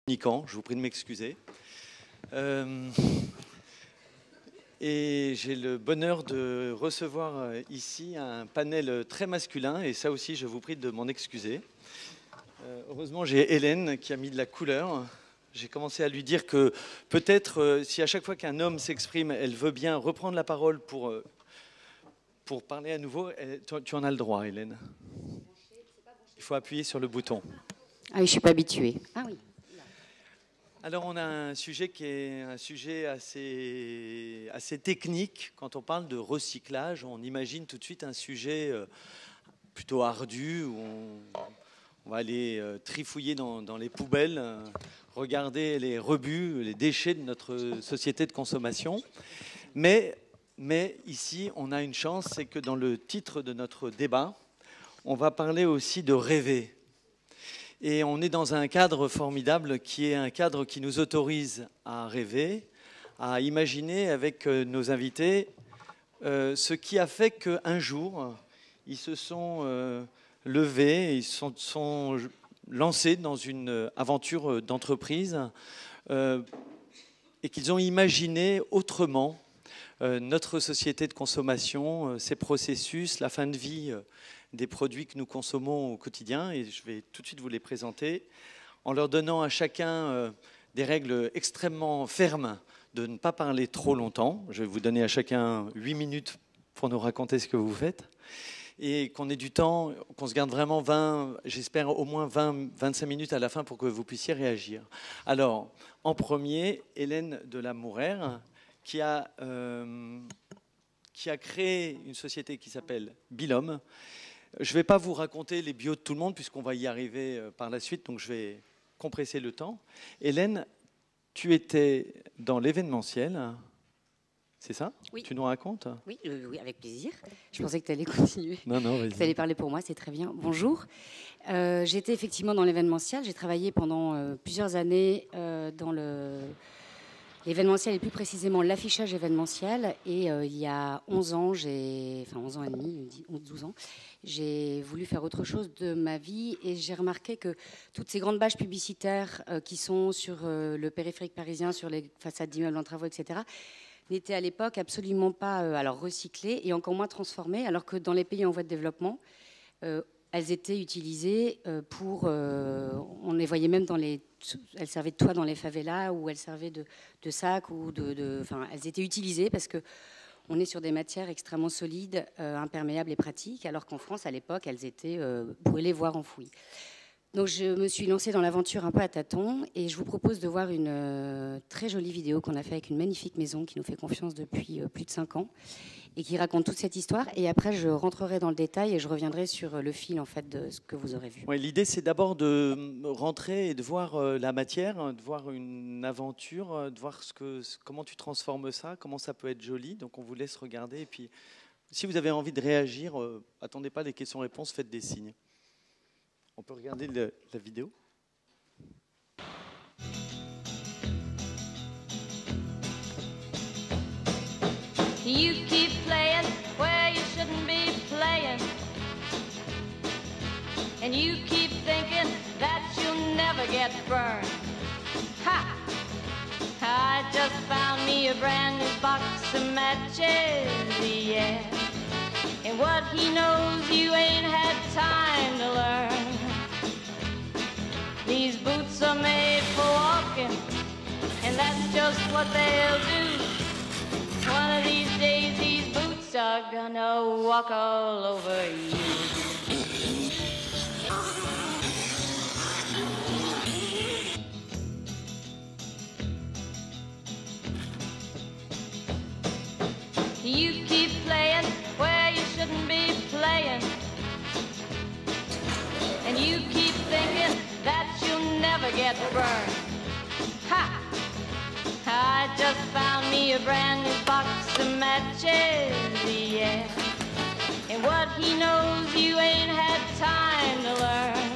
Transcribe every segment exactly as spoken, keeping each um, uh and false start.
communicant, je vous prie de m'excuser. Euh, et j'ai le bonheur de recevoir ici un panel très masculin, et ça aussi je vous prie de m'en excuser. Euh, heureusement j'ai Hélène qui a mis de la couleur. J'ai commencé à lui dire que peut-être euh, si à chaque fois qu'un homme s'exprime, elle veut bien reprendre la parole pour, euh, pour parler à nouveau, elle, tu, tu en as le droit, Hélène. Il faut appuyer sur le bouton. Ah oui, je ne suis pas habituée. Ah oui. Alors on a un sujet qui est un sujet assez, assez technique. Quand on parle de recyclage, on imagine tout de suite un sujet plutôt ardu où on, on va aller trifouiller dans, dans les poubelles, regarder les rebuts, les déchets de notre société de consommation. Mais, mais ici, on a une chance, c'est que dans le titre de notre débat, on va parler aussi de rêver. Et on est dans un cadre formidable qui est un cadre qui nous autorise à rêver, à imaginer avec nos invités euh, ce qui a fait qu'un jour, ils se sont euh, levés, ils se sont, sont lancés dans une aventure d'entreprise euh, et qu'ils ont imaginé autrement euh, notre société de consommation, euh, ses processus, la fin de vie euh, des produits que nous consommons au quotidien, et je vais tout de suite vous les présenter en leur donnant à chacun euh, des règles extrêmement fermes de ne pas parler trop longtemps. Je vais vous donner à chacun huit minutes pour nous raconter ce que vous faites et qu'on ait du temps, qu'on se garde vraiment vingt, j'espère au moins vingt, vingt-cinq minutes à la fin pour que vous puissiez réagir. Alors, en premier, Hélène de la Mouraire, qui a, euh, qui a créé une société qui s'appelle Bilhomme. Je ne vais pas vous raconter les bios de tout le monde puisqu'on va y arriver par la suite, donc je vais compresser le temps. Hélène, tu étais dans l'événementiel, c'est ça? Oui. Tu nous racontes? Oui, euh, oui, avec plaisir. Je pensais que tu allais continuer. Non, non, vas-y. Tu allais parler pour moi, c'est très bien. Bonjour. Euh, J'étais effectivement dans l'événementiel. J'ai travaillé pendant euh, plusieurs années euh, dans le... l'événementiel et plus précisément l'affichage événementiel. Et euh, il y a onze ans, j'ai, enfin onze ans et demi, onze douze ans, j'ai voulu faire autre chose de ma vie et j'ai remarqué que toutes ces grandes bâches publicitaires euh, qui sont sur euh, le périphérique parisien, sur les façades d'immeubles en travaux, et cetera, n'étaient à l'époque absolument pas euh, alors recyclées et encore moins transformées, alors que dans les pays en voie de développement, euh, elles étaient utilisées euh, pour... Euh, on les voyait même dans les... Elles servaient de toit dans les favelas ou elles servaient de, de sacs ou de... de enfin, elles étaient utilisées parce que on est sur des matières extrêmement solides, euh, imperméables et pratiques, alors qu'en France, à l'époque, elles étaient euh, brûlées, voire enfouies. Donc je me suis lancée dans l'aventure un peu à tâtons et je vous propose de voir une euh, très jolie vidéo qu'on a fait avec une magnifique maison qui nous fait confiance depuis euh, plus de cinq ans et qui raconte toute cette histoire. Et après, je rentrerai dans le détail et je reviendrai sur le fil en fait, de ce que vous aurez vu. Ouais, l'idée, c'est d'abord de rentrer et de voir euh, la matière, de voir une aventure, de voir ce que, comment tu transformes ça, comment ça peut être joli. Donc on vous laisse regarder. Et puis, si vous avez envie de réagir, euh, attendez pas les questions-réponses, faites des signes. On peut regarder le, la vidéo. You keep playing where you shouldn't be playing, and you keep thinking that you'll never get burned. Ha! I just found me a brand new box of matches, yeah. And what he knows you ain't had time to learn. These boots are made for walking, and that's just what they'll do. One of these days these boots are gonna walk all over you. You keep playing where you shouldn't be playing, and you keep thinking that you'll never get burned. Ha! I just found me a brand new box of matches, yeah. And what he knows you ain't had time to learn.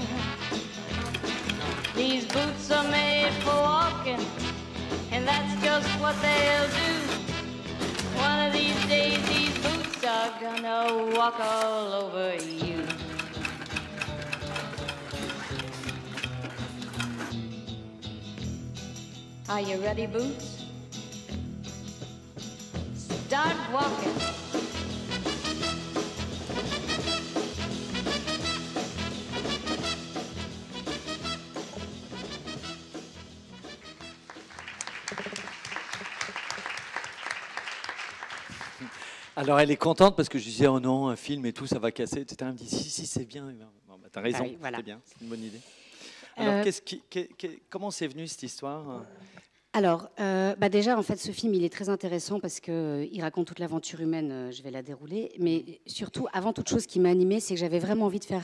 These boots are made for walking, and that's just what they'll do. One of these days these boots are gonna walk all over you. Are you ready, Boots? Start walking. Alors elle est contente parce que je disais oh non, un film et tout, ça va casser, et cetera. Elle me dit si, si, c'est bien. Bon, bah, t'as raison, Ah oui, voilà. c'est bien, c'est une bonne idée. Alors Euh, qu'est-ce qui, qu'est- qu'est- comment c'est venu cette histoire? Alors, euh, bah déjà, en fait, ce film, il est très intéressant parce qu'il raconte toute l'aventure humaine. euh, Je vais la dérouler. Mais surtout, avant toute chose, ce qui m'a animée, c'est que j'avais vraiment envie de faire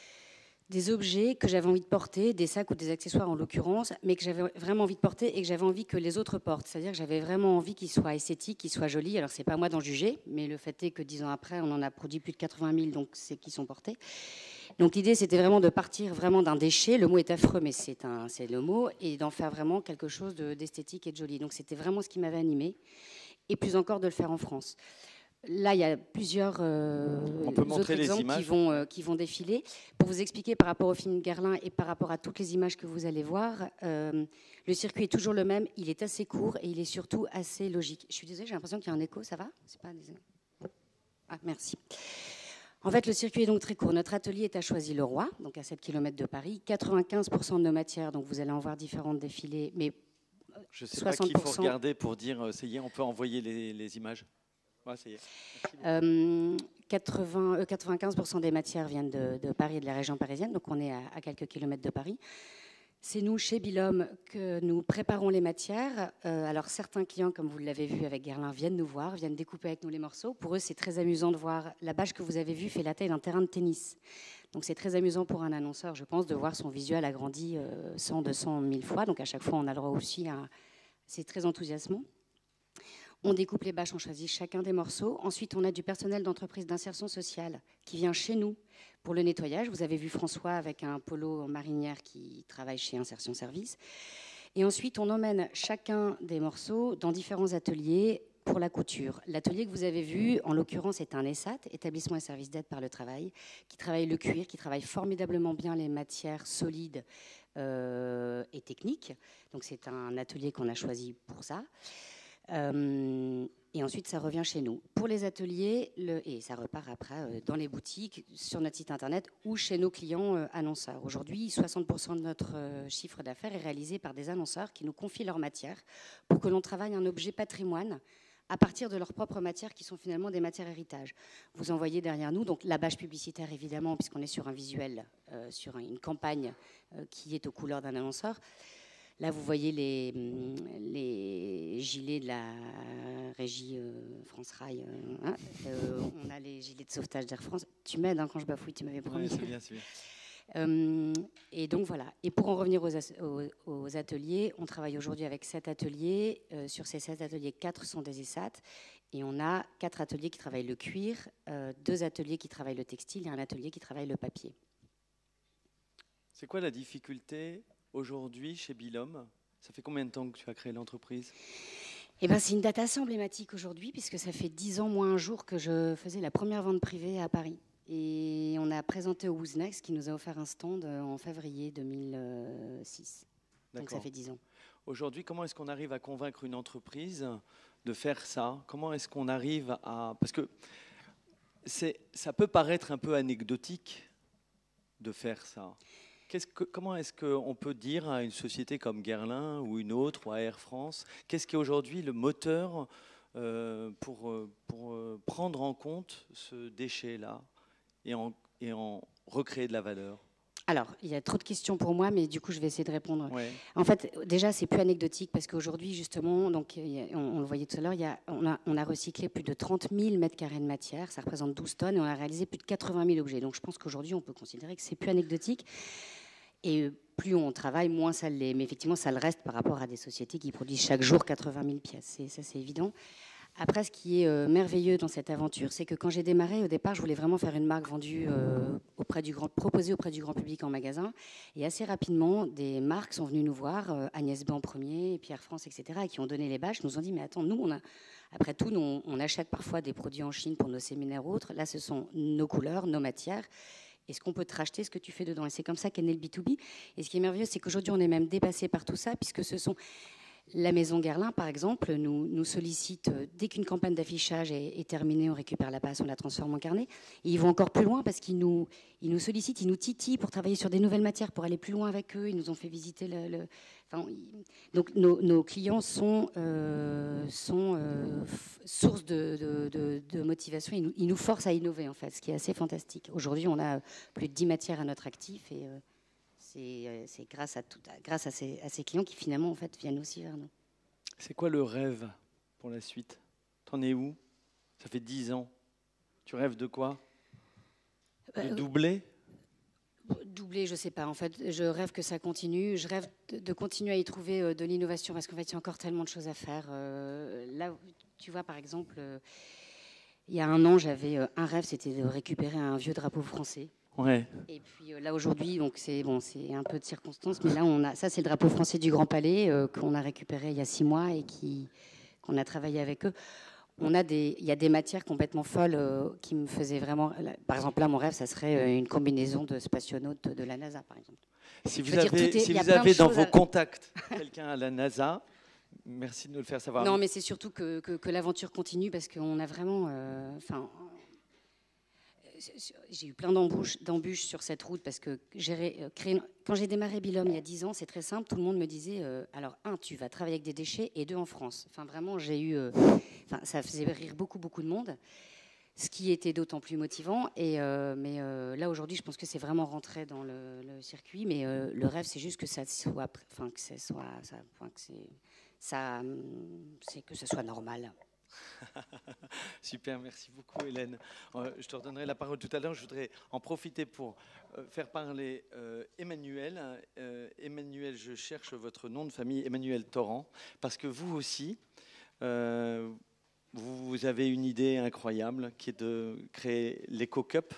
des objets que j'avais envie de porter, des sacs ou des accessoires en l'occurrence, mais que j'avais vraiment envie de porter et que j'avais envie que les autres portent. C'est-à-dire que j'avais vraiment envie qu'ils soient esthétiques, qu'ils soient jolis. Alors, c'est pas à moi d'en juger, mais le fait est que dix ans après, on en a produit plus de quatre-vingt mille, donc c'est qu'ils sont portés. Donc l'idée, c'était vraiment de partir vraiment d'un déchet. Le mot est affreux, mais c'est un, c'est le mot, et d'en faire vraiment quelque chose de- d'esthétique et de joli. Donc c'était vraiment ce qui m'avait animée, et plus encore de le faire en France. Là, il y a plusieurs euh, On peut autres montrer les exemples images. qui vont, euh, qui vont défiler. Pour vous expliquer par rapport au film Guerlain et par rapport à toutes les images que vous allez voir, euh, le circuit est toujours le même. Il est assez court et il est surtout assez logique. Je suis désolée, j'ai l'impression qu'il y a un écho. Ça va? C'est pas des... Ah, merci. En fait, le circuit est donc très court. Notre atelier est à Choisy-le-Roi, donc à sept kilomètres de Paris. quatre-vingt-quinze pour cent de nos matières, donc vous allez en voir différentes défilées, mais Je ne sais pas qu'il soixante pour faut cent. regarder pour dire euh, ça y est, on peut envoyer les, les images. Ouais, ça y est. Euh, quatre-vingts, euh, quatre-vingt-quinze pour cent des matières viennent de, de Paris et de la région parisienne, donc on est à, à quelques kilomètres de Paris. C'est nous, chez Bilhomme, que nous préparons les matières. Euh, alors certains clients, comme vous l'avez vu avec Guerlain, viennent nous voir, viennent découper avec nous les morceaux. Pour eux, c'est très amusant de voir. La bâche que vous avez vue fait la taille d'un terrain de tennis. Donc c'est très amusant pour un annonceur, je pense, de voir son visuel agrandi euh, cent, deux cents, mille fois. Donc à chaque fois, on a le droit aussi à... C'est très enthousiasmant. On découpe les bâches, on choisit chacun des morceaux. Ensuite, on a du personnel d'entreprise d'insertion sociale qui vient chez nous pour le nettoyage. Vous avez vu François avec un polo en marinière qui travaille chez Insertion Service. Et ensuite, on emmène chacun des morceaux dans différents ateliers pour la couture. L'atelier que vous avez vu, en l'occurrence, est un ESAT, établissement et service d'aide par le travail, qui travaille le cuir, qui travaille formidablement bien les matières solides euh, et techniques. Donc c'est un atelier qu'on a choisi pour ça. Euh, et ensuite, ça revient chez nous. Pour les ateliers, le, et ça repart après euh, dans les boutiques, sur notre site internet ou chez nos clients euh, annonceurs. Aujourd'hui, soixante pour cent de notre euh, chiffre d'affaires est réalisé par des annonceurs qui nous confient leur matière pour que l'on travaille un objet patrimoine à partir de leurs propres matières qui sont finalement des matières héritage. Vous en voyez derrière nous, donc la bâche publicitaire évidemment, puisqu'on est sur un visuel, euh, sur une campagne euh, qui est aux couleurs d'un annonceur. Là, vous voyez les, les gilets de la régie euh, France Rail. Euh, hein, euh, on a les gilets de sauvetage d'Air France. Tu m'aides hein, quand je bafouille, tu m'avais promis. Ouais, c'est bien, c'est bien. Euh, et donc voilà. Et pour en revenir aux, as- aux, aux ateliers, on travaille aujourd'hui avec sept ateliers. Euh, sur ces sept ateliers, quatre sont des ESAT. Et on a quatre ateliers qui travaillent le cuir, euh, deux ateliers qui travaillent le textile et un atelier qui travaille le papier. C'est quoi la difficulté aujourd'hui chez Bilhomme? Ça fait combien de temps que tu as créé l'entreprise? Eh ben, c'est une date assez emblématique aujourd'hui, puisque ça fait dix ans moins un jour que je faisais la première vente privée à Paris. Et on a présenté au Wooznext, qui nous a offert un stand en février deux mille six. Donc ça fait dix ans. Aujourd'hui, comment est-ce qu'on arrive à convaincre une entreprise de faire ça? Comment est-ce qu'on arrive à... Parce que c'est, ça peut paraître un peu anecdotique de faire ça. Qu'est-ce que, comment est-ce qu'on peut dire à une société comme Guerlain ou une autre, ou à Air France, qu'est-ce qui est aujourd'hui le moteur euh, pour, pour euh, prendre en compte ce déchet-là et en, et en recréer de la valeur? Alors, il y a trop de questions pour moi, mais du coup, je vais essayer de répondre. Ouais. En fait, déjà, c'est plus anecdotique parce qu'aujourd'hui, justement, donc, on, on le voyait tout à l'heure, il y a, on, a, on a recyclé plus de trente mille mètres carrés de matière, ça représente douze tonnes, et on a réalisé plus de quatre-vingt mille objets. Donc, je pense qu'aujourd'hui, on peut considérer que c'est plus anecdotique. Et plus on travaille, moins ça l'est. Mais effectivement, ça le reste par rapport à des sociétés qui produisent chaque jour quatre-vingt mille pièces. C'est, ça, c'est évident. Après, ce qui est euh, merveilleux dans cette aventure, c'est que quand j'ai démarré, au départ, je voulais vraiment faire une marque vendue euh, auprès du grand, proposée auprès du grand public en magasin. Et assez rapidement, des marques sont venues nous voir, euh, Agnès B en premier, et puis Air France, et cetera, et qui ont donné les bâches, nous ont dit, mais attends, nous, on a, après tout, nous, on, on achète parfois des produits en Chine pour nos séminaires ou autres. Là, ce sont nos couleurs, nos matières. Est-ce qu'on peut te racheter ce que tu fais dedans? Et c'est comme ça qu'est né le B deux B. Et ce qui est merveilleux, c'est qu'aujourd'hui, on est même dépassé par tout ça, puisque ce sont... La Maison Guerlain, par exemple, nous, nous sollicite, euh, dès qu'une campagne d'affichage est, est terminée, on récupère la passe, on la transforme en carnet. Et ils vont encore plus loin parce qu'ils nous, ils nous sollicitent, ils nous titillent pour travailler sur des nouvelles matières, pour aller plus loin avec eux. Ils nous ont fait visiter le... le enfin, ils, donc nos, nos clients sont, euh, sont euh, source de, de, de, de motivation. Ils nous, ils nous forcent à innover, en fait, ce qui est assez fantastique. Aujourd'hui, on a plus de dix matières à notre actif et... Euh, C'est, c'est grâce, à, tout, grâce à, ces, à ces clients qui finalement en fait, viennent aussi vers nous. C'est quoi le rêve pour la suite? T'en es où? Ça fait dix ans. Tu rêves de quoi? De euh, doubler? Doubler, je ne sais pas. En fait, je rêve que ça continue. Je rêve de, de continuer à y trouver de l'innovation parce qu'en fait, il y a encore tellement de choses à faire. Euh, là, tu vois, par exemple, euh, il y a un an, j'avais un rêve, c'était de récupérer un vieux drapeau français. Ouais. Et puis euh, là aujourd'hui, donc c'est bon, c'est un peu de circonstance, mais là on a, ça c'est le drapeau français du Grand Palais euh, qu'on a récupéré il y a six mois et qui, qu'on a travaillé avec eux. On a des, il y a des matières complètement folles euh, qui me faisaient vraiment. Par exemple là, mon rêve, ça serait euh, une combinaison de spationautes de, de la NASA, par exemple. Si vous dire, avez, est, si vous avez dans vos à... contacts quelqu'un à la NASA. Merci de nous le faire savoir. Non, mais c'est surtout que, que, que l'aventure continue parce qu'on a vraiment, enfin. Euh, J'ai eu plein d'embûches, d'embûches sur cette route parce que j'ai créé une... quand j'ai démarré Bilom il y a dix ans, c'est très simple. Tout le monde me disait euh, alors un, tu vas travailler avec des déchets et deux en France. Enfin vraiment, j'ai eu, euh... enfin ça faisait rire beaucoup beaucoup de monde, ce qui était d'autant plus motivant. Et euh, mais euh, là aujourd'hui, je pense que c'est vraiment rentré dans le, le circuit. Mais euh, le rêve, c'est juste que ça soit, enfin que ça soit, ça, enfin, que c'est, ça, c'est que ça soit normal. Super, merci beaucoup Hélène. Euh, je te redonnerai la parole tout à l'heure. Je voudrais en profiter pour euh, faire parler euh, Emmanuel. Euh, Emmanuel, je cherche votre nom de famille, Emmanuel Torrent, parce que vous aussi, euh, vous avez une idée incroyable qui est de créer l'Eco-Cup,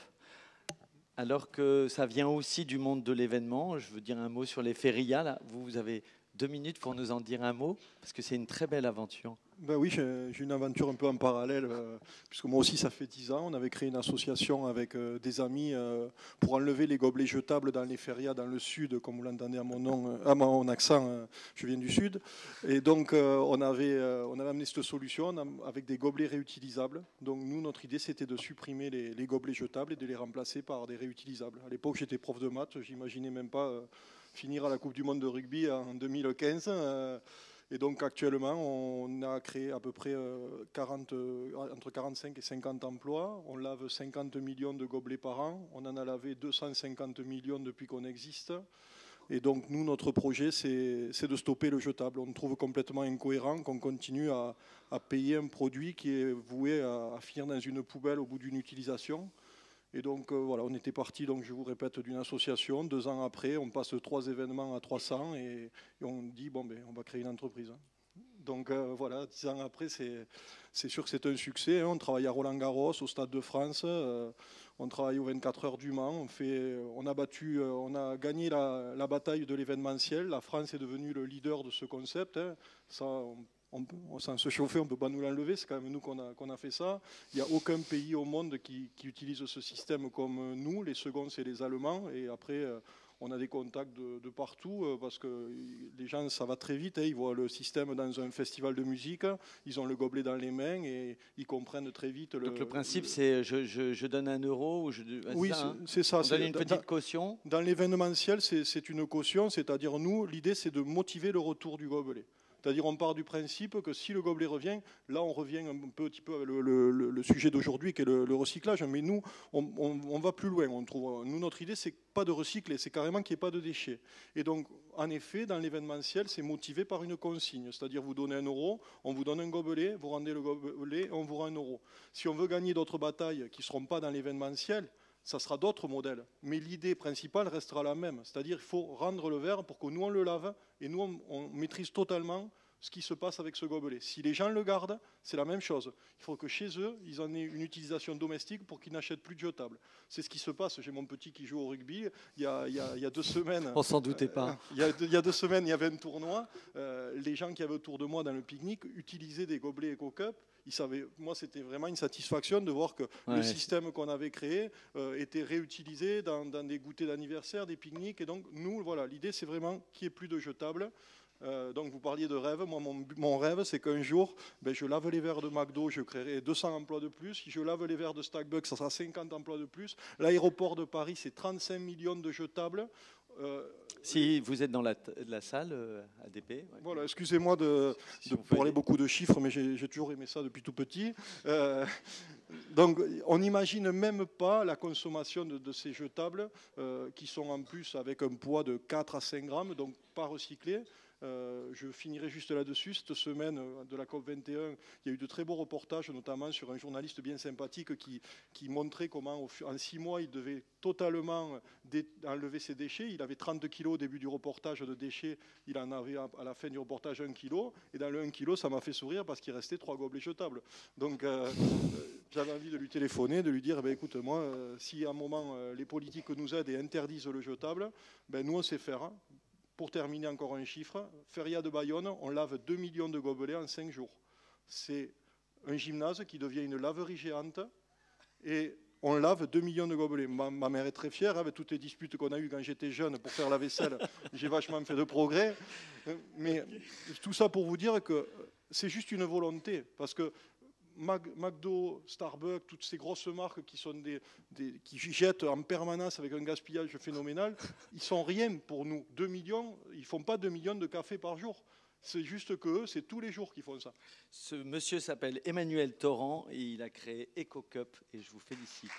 alors que ça vient aussi du monde de l'événement. Je veux dire un mot sur les férias. Là. Vous, vous avez deux minutes pour nous en dire un mot, parce que c'est une très belle aventure. Ben oui, j'ai une aventure un peu en parallèle, euh, puisque moi aussi, ça fait dix ans. On avait créé une association avec euh, des amis euh, pour enlever les gobelets jetables dans les férias dans le sud, comme vous l'entendez à mon nom, euh, à mon accent, euh, je viens du sud. Et donc, euh, on, avait, euh, on avait amené cette solution avec des gobelets réutilisables. Donc, nous, notre idée, c'était de supprimer les, les gobelets jetables et de les remplacer par des réutilisables. À l'époque, j'étais prof de maths, j'imaginais même pas euh, finir à la Coupe du Monde de rugby en deux mille quinze. Euh, Et donc actuellement, on a créé à peu près quarante, entre quarante-cinq et cinquante emplois. On lave cinquante millions de gobelets par an. On en a lavé deux cent cinquante millions depuis qu'on existe. Et donc nous, notre projet, c'est de stopper le jetable. On trouve complètement incohérent qu'on continue à, à payer un produit qui est voué à, à finir dans une poubelle au bout d'une utilisation. Et donc euh, voilà, on était parti, donc je vous répète, d'une association. Deux ans après, on passe trois événements à trois cents et, et on dit bon ben on va créer une entreprise. Donc euh, voilà, dix ans après, c'est sûr que c'est un succès. Hein. On travaille à Roland-Garros, au Stade de France, euh, on travaille aux vingt-quatre heures du Mans. On fait, on a battu, euh, on a gagné la, la bataille de l'événementiel. La France est devenue le leader de ce concept. Hein. Ça, on, On, on, sans se chauffer, on ne peut pas nous l'enlever, c'est quand même nous qu'on a, qu'on a fait ça. Il n'y a aucun pays au monde qui, qui utilise ce système comme nous. Les seconds, c'est les Allemands. Et après, on a des contacts de, de partout parce que les gens, ça va très vite. Hein. Ils voient le système dans un festival de musique, ils ont le gobelet dans les mains et ils comprennent très vite. Le, Donc le principe, le... c'est je, je, je donne un euro ou je, oui, c'est ça. Hein. On donne une petite dans, caution. Dans l'événementiel, c'est une caution, c'est-à-dire nous, l'idée, c'est de motiver le retour du gobelet. C'est-à-dire on part du principe que si le gobelet revient, là on revient un petit peu avec le, le, le sujet d'aujourd'hui qui est le, le recyclage, mais nous on, on, on va plus loin. On trouve, nous notre idée c'est pas de recycler, c'est carrément qu'il n'y ait pas de déchets. Et donc en effet dans l'événementiel c'est motivé par une consigne, c'est-à-dire vous donnez un euro, on vous donne un gobelet, vous rendez le gobelet, on vous rend un euro. Si on veut gagner d'autres batailles qui ne seront pas dans l'événementiel, ça sera d'autres modèles. Mais l'idée principale restera la même. C'est-à-dire qu'il faut rendre le verre pour que nous, on le lave et nous, on, on maîtrise totalement ce qui se passe avec ce gobelet. Si les gens le gardent, c'est la même chose. Il faut que chez eux, ils en aient une utilisation domestique pour qu'ils n'achètent plus de jetables. C'est ce qui se passe. J'ai mon petit qui joue au rugby. Il y a, il y a, il y a deux semaines... On s'en doutait pas. Euh, il, y a, il y a deux semaines, il y avait un tournoi. Euh, les gens qui avaient autour de moi dans le pique-nique utilisaient des gobelets Eco-Cup. Ils savaient, moi, c'était vraiment une satisfaction de voir que ouais. le système qu'on avait créé euh, était réutilisé dans, dans des goûters d'anniversaire, des pique-niques. Et donc, nous, voilà, l'idée, c'est vraiment qu'il n'y ait plus de jetables. Euh, donc vous parliez de rêve, moi mon, mon rêve c'est qu'un jour ben, je lave les verres de McDo, je créerai deux cents emplois de plus, si je lave les verres de Starbucks ça sera cinquante emplois de plus, l'aéroport de Paris c'est trente-cinq millions de jetables. Euh, si vous êtes dans la, la salle euh, A D P. Ouais. Voilà, excusez-moi de, si de parler beaucoup de chiffres, mais j'ai toujours aimé ça depuis tout petit. Euh, donc, on n'imagine même pas la consommation de, de ces jetables euh, qui sont en plus avec un poids de quatre à cinq grammes, donc pas recyclés. Euh, je finirai juste là-dessus. Cette semaine de la COP vingt et un, il y a eu de très beaux reportages, notamment sur un journaliste bien sympathique qui, qui montrait comment en six mois il devait totalement enlever ses déchets. Il avait trente kilos au début du reportage de déchets, il en avait à la fin du reportage un kilo, et dans le un kilo ça m'a fait sourire parce qu'il restait trois gobelets jetables. Donc euh, j'avais envie de lui téléphoner, de lui dire eh ben, écoute moi, euh, si à un moment euh, les politiques nous aident et interdisent le jetable, ben, nous on sait faire. Hein. Pour terminer encore un chiffre, Feria de Bayonne, on lave deux millions de gobelets en cinq jours. C'est un gymnase qui devient une laverie géante et on lave deux millions de gobelets. Ma, ma mère est très fière avec toutes les disputes qu'on a eues quand j'étais jeune pour faire la vaisselle. J'ai vachement fait de progrès. Mais tout ça pour vous dire que c'est juste une volonté. Parce que McDo, Starbucks, toutes ces grosses marques qui, sont des, des, qui jettent en permanence avec un gaspillage phénoménal, ils sont rien pour nous. deux millions, ils ne font pas deux millions de cafés par jour. C'est juste qu'eux, c'est tous les jours qu'ils font ça. Ce monsieur s'appelle Emmanuel Torrent et il a créé EcoCup et je vous félicite.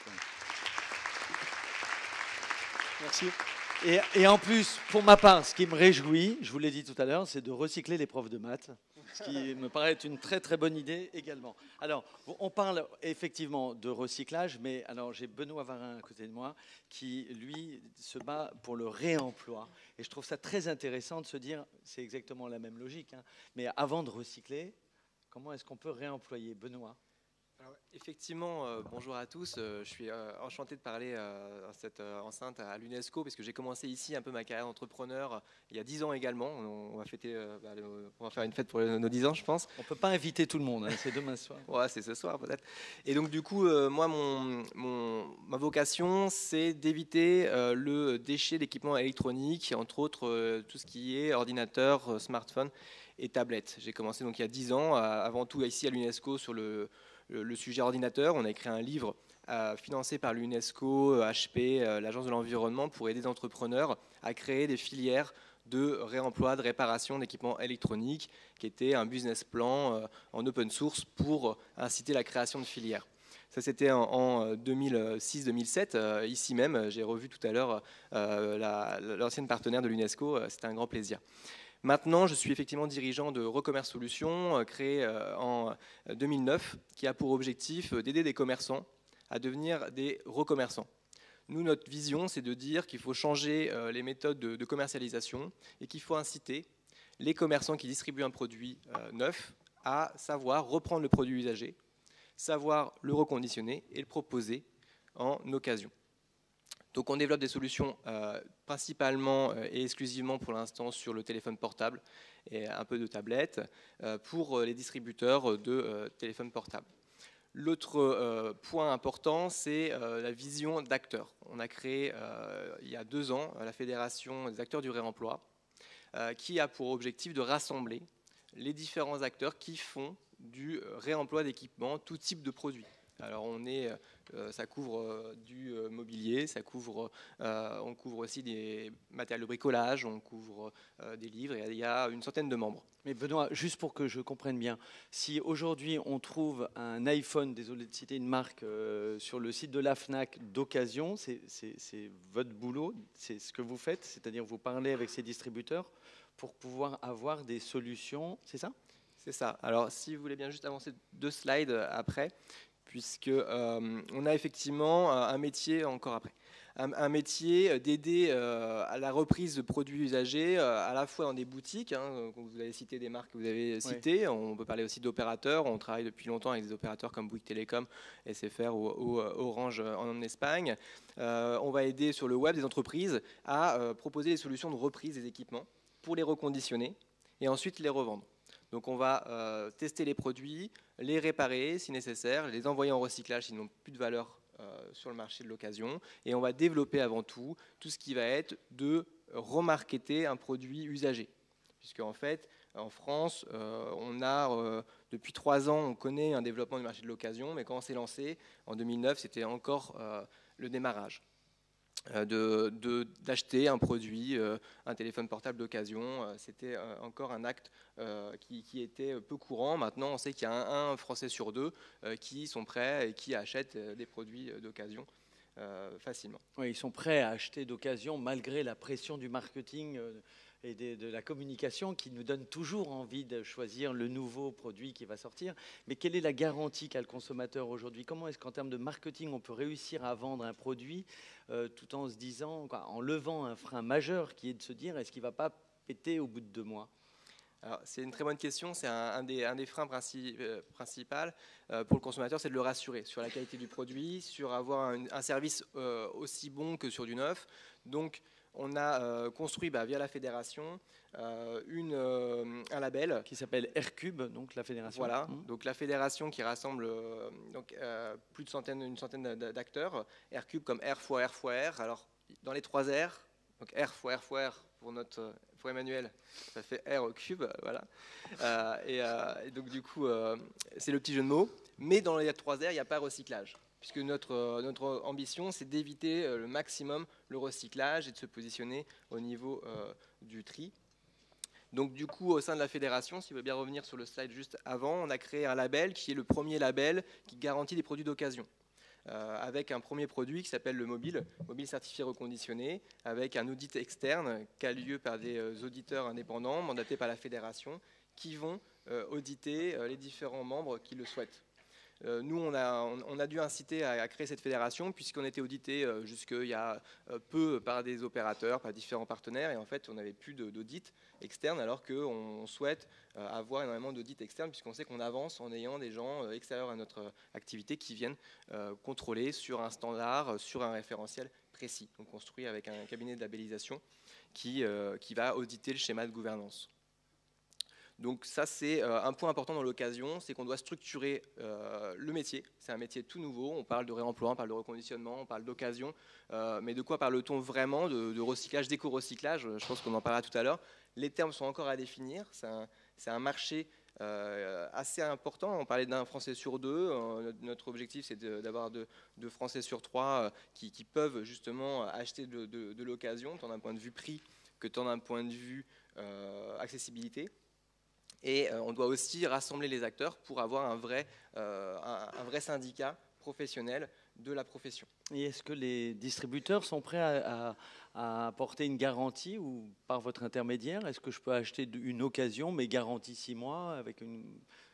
Merci. Et, et en plus, pour ma part, ce qui me réjouit, je vous l'ai dit tout à l'heure, c'est de recycler les profs de maths, ce qui me paraît être une très très bonne idée également. Alors, on parle effectivement de recyclage, mais alors j'ai Benoît Varin à côté de moi qui, lui, se bat pour le réemploi. Et je trouve ça très intéressant de se dire, c'est exactement la même logique, hein, mais avant de recycler, comment est-ce qu'on peut réemployer? Benoît? Alors, effectivement, euh, bonjour à tous. Euh, je suis euh, enchanté de parler euh, dans cette euh, enceinte à l'UNESCO parce que j'ai commencé ici un peu ma carrière d'entrepreneur euh, il y a dix ans également. On, on va fêter, euh, bah, le, on va faire une fête pour nos dix ans, je pense. On ne peut pas inviter tout le monde, hein, c'est demain soir. Ouais, c'est ce soir peut-être. Et donc du coup, euh, moi, mon, mon, ma vocation, c'est d'éviter euh, le déchet d'équipements électroniques, entre autres euh, tout ce qui est ordinateur, euh, smartphone et tablette. J'ai commencé donc il y a dix ans, à, avant tout ici à l'UNESCO sur le le sujet ordinateur. On a écrit un livre euh, financé par l'UNESCO, H P, euh, l'Agence de l'environnement, pour aider les entrepreneurs à créer des filières de réemploi, de réparation d'équipements électroniques, qui était un business plan euh, en open source pour inciter la création de filières. Ça, c'était en, en deux mille six deux mille sept. Euh, ici même, j'ai revu tout à l'heure euh, l'ancienne partenaire de l'UNESCO. Euh, c'était un grand plaisir. Maintenant, je suis effectivement dirigeant de Recommerce Solutions, euh, créé euh, en deux mille neuf, qui a pour objectif d'aider des commerçants à devenir des recommerçants. Nous, notre vision, c'est de dire qu'il faut changer euh, les méthodes de, de commercialisation et qu'il faut inciter les commerçants qui distribuent un produit euh, neuf à savoir reprendre le produit usagé, savoir le reconditionner et le proposer en occasion. Donc on développe des solutions euh, principalement euh, et exclusivement pour l'instant sur le téléphone portable et un peu de tablette euh, pour les distributeurs de euh, téléphones portables. L'autre euh, point important, c'est euh, la vision d'acteurs. On a créé euh, il y a deux ans la Fédération des acteurs du réemploi euh, qui a pour objectif de rassembler les différents acteurs qui font du réemploi d'équipements, tout type de produits. Alors on est, euh, ça couvre euh, du euh, mobilier, ça couvre, euh, on couvre aussi des matériels de bricolage, on couvre euh, des livres, et il y a une centaine de membres. Mais Benoît, juste pour que je comprenne bien, si aujourd'hui on trouve un iPhone, désolé de citer une marque, euh, sur le site de la FNAC d'occasion, c'est votre boulot, c'est ce que vous faites, c'est-à-dire vous parlez avec ces distributeurs pour pouvoir avoir des solutions, c'est ça? C'est ça. Alors si vous voulez bien juste avancer deux slides après, puisque euh, on a effectivement un métier encore après, un, un métier d'aider euh, à la reprise de produits usagés, euh, à la fois dans des boutiques, hein, vous avez cité des marques que vous avez citées, oui. On peut parler aussi d'opérateurs, on travaille depuis longtemps avec des opérateurs comme Bouygues Télécom, S F R ou, ou Orange en Espagne. Euh, on va aider sur le web des entreprises à euh, proposer des solutions de reprise des équipements pour les reconditionner et ensuite les revendre. Donc on va euh, tester les produits, les réparer si nécessaire, les envoyer en recyclage s'ils n'ont plus de valeur euh, sur le marché de l'occasion. Et on va développer avant tout tout ce qui va être de remarketer un produit usagé puisque en fait, en France, euh, on a, euh, depuis trois ans, on connaît un développement du marché de l'occasion, mais quand on s'est lancé, en deux mille neuf, c'était encore euh, le démarrage. Euh, de, de, d'acheter un produit, euh, un téléphone portable d'occasion, euh, c'était euh, encore un acte euh, qui, qui était peu courant. Maintenant, on sait qu'il y a un, un Français sur deux euh, qui sont prêts et qui achètent euh, des produits d'occasion euh, facilement. Oui, ils sont prêts à acheter d'occasion malgré la pression du marketing euh, et de, de la communication qui nous donne toujours envie de choisir le nouveau produit qui va sortir. Mais quelle est la garantie qu'a le consommateur aujourd'hui? Comment est-ce qu'en termes de marketing, on peut réussir à vendre un produit euh, tout en se disant, quoi, en levant un frein majeur qui est de se dire, est-ce qu'il ne va pas péter au bout de deux mois? Alors, c'est une très bonne question. C'est un, un, des, un des freins princi, euh, principaux euh, pour le consommateur, c'est de le rassurer sur la qualité du produit, sur avoir un, un service euh, aussi bon que sur du neuf. Donc, on a euh, construit bah, via la fédération euh, une, euh, un label qui s'appelle AirCube, donc la fédération. Voilà, mmh. donc la fédération qui rassemble euh, donc, euh, plus de centaines, une centaine d'acteurs. AirCube comme R fois R fois R. Alors, dans les trois R, donc R fois R fois R pour notre pour Emmanuel, ça fait R au cube, voilà. Euh, et, euh, et donc du coup, euh, c'est le petit jeu de mots. Mais dans les trois R, il n'y a pas recyclage, puisque notre euh, notre ambition, c'est d'éviter euh, le maximum le recyclage et de se positionner au niveau euh, du tri. Donc du coup, au sein de la fédération, si vous voulez bien revenir sur le slide juste avant, on a créé un label qui est le premier label qui garantit des produits d'occasion. Euh, avec un premier produit qui s'appelle le mobile, mobile certifié reconditionné, avec un audit externe qui a lieu par des euh, auditeurs indépendants mandatés par la fédération qui vont euh, auditer euh, les différents membres qui le souhaitent. Euh, nous, on a, on, on a dû inciter à, à créer cette fédération puisqu'on était audité euh, jusqu'il y a euh, peu par des opérateurs, par différents partenaires, et en fait, on n'avait plus d'audit externe alors qu'on souhaite euh, avoir énormément d'audits externes puisqu'on sait qu'on avance en ayant des gens euh, extérieurs à notre activité qui viennent euh, contrôler sur un standard, sur un référentiel précis, donc construit avec un cabinet de labellisation qui, euh, qui va auditer le schéma de gouvernance. Donc ça, c'est un point important dans l'occasion, c'est qu'on doit structurer euh, le métier. C'est un métier tout nouveau, on parle de réemploi, on parle de reconditionnement, on parle d'occasion, euh, mais de quoi parle-t-on vraiment? De, de recyclage, d'éco-recyclage, je pense qu'on en parlera tout à l'heure. Les termes sont encore à définir, c'est un, c'est un marché euh, assez important. On parlait d'un Français sur deux, euh, notre objectif c'est d'avoir deux, deux Français sur trois euh, qui, qui peuvent justement acheter de, de, de l'occasion, tant d'un point de vue prix que tant d'un point de vue euh, accessibilité. Et euh, on doit aussi rassembler les acteurs pour avoir un vrai, euh, un, un vrai syndicat professionnel de la profession. Et est-ce que les distributeurs sont prêts à, à, à apporter une garantie ou par votre intermédiaire? Est-ce que je peux acheter une occasion mais garantie six mois avec une...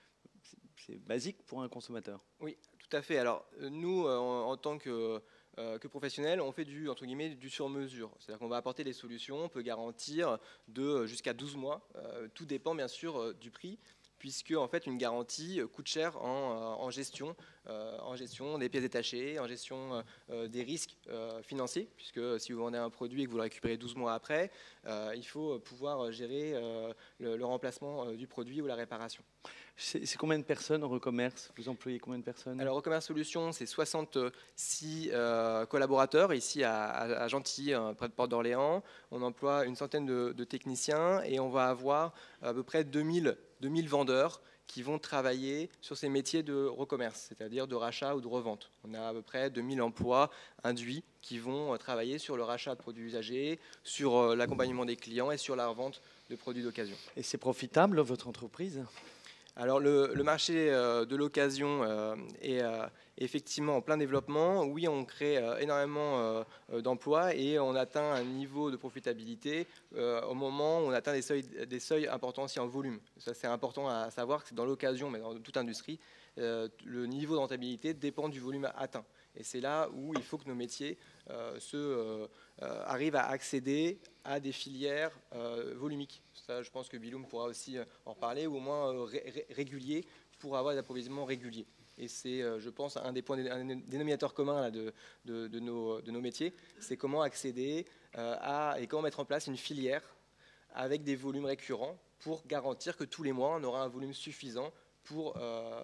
C'est basique pour un consommateur. Oui, tout à fait. Alors nous, en, en tant que... Euh, que professionnel, on fait du, entre guillemets, du sur-mesure. C'est-à-dire qu'on va apporter des solutions, on peut garantir de jusqu'à douze mois. Euh, tout dépend bien sûr euh, du prix, puisque en fait, une garantie coûte cher en, en, gestion, euh, en gestion des pièces détachées, en gestion euh, des risques euh, financiers, puisque si vous vendez un produit et que vous le récupérez douze mois après, euh, il faut pouvoir gérer euh, le, le remplacement euh, du produit ou la réparation. C'est combien de personnes au Recommerce? Vous employez combien de personnes? Alors, Recommerce Solutions, c'est soixante-six euh, collaborateurs ici à, à, à Gentilly, euh, près de Porte d'Orléans. On emploie une centaine de, de techniciens et on va avoir à peu près deux mille vendeurs qui vont travailler sur ces métiers de recommerce, c'est-à-dire de rachat ou de revente. On a à peu près deux mille emplois induits qui vont travailler sur le rachat de produits usagés, sur l'accompagnement des clients et sur la revente de produits d'occasion. Et c'est profitable, votre entreprise ? Alors le, le marché euh, de l'occasion euh, est euh, effectivement en plein développement. Oui, on crée euh, énormément euh, d'emplois et on atteint un niveau de profitabilité euh, au moment où on atteint des seuils, des seuils importants aussi en volume. Ça, c'est important à savoir que c'est dans l'occasion, mais dans toute industrie, euh, le niveau de rentabilité dépend du volume atteint. Et c'est là où il faut que nos métiers euh, se, euh, euh, arrivent à accéder à des filières euh, volumiques. Ça, je pense que Biloum pourra aussi en reparler, ou au moins euh, ré régulier, pour avoir des approvisionnements réguliers. Et c'est, euh, je pense, un des points, un des dénominateurs communs là, de, de, de, nos, de nos métiers, c'est comment accéder euh, à, et comment mettre en place une filière avec des volumes récurrents pour garantir que tous les mois, on aura un volume suffisant pour euh,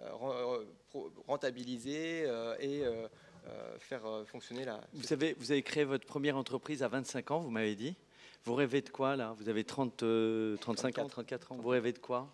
rentabiliser euh, et euh, euh, faire fonctionner la... Vous avez, vous avez créé votre première entreprise à vingt-cinq ans, vous m'avez dit. Vous rêvez de quoi là? Vous avez trente, euh, trente-cinq ans, trente-quatre ans. Vous rêvez de quoi?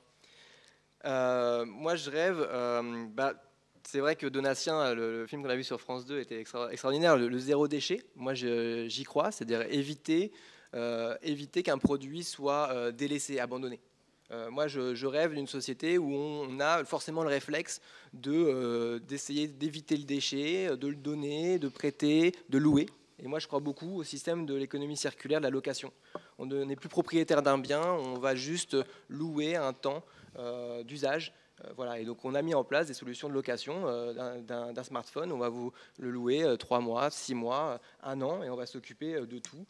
Euh, moi, je rêve. Euh, bah, c'est vrai que Donatien, le, le film qu'on a vu sur France deux, était extra, extraordinaire. Le, le zéro déchet, moi, je- j'y crois. C'est-à-dire éviter, euh, éviter qu'un produit soit euh, délaissé, abandonné. Euh, moi, je, je rêve d'une société où on, on a forcément le réflexe de, euh, d'essayer d'éviter le déchet, de le donner, de prêter, de louer. Et moi, je crois beaucoup au système de l'économie circulaire, de la location. On ne- n'est plus propriétaire d'un bien, on va juste louer un temps euh, d'usage. Euh, voilà. Et donc, on a mis en place des solutions de location euh, d'un- d'un d'un smartphone. On va vous le louer euh, trois mois, six mois, un an, et on va s'occuper euh, de tout.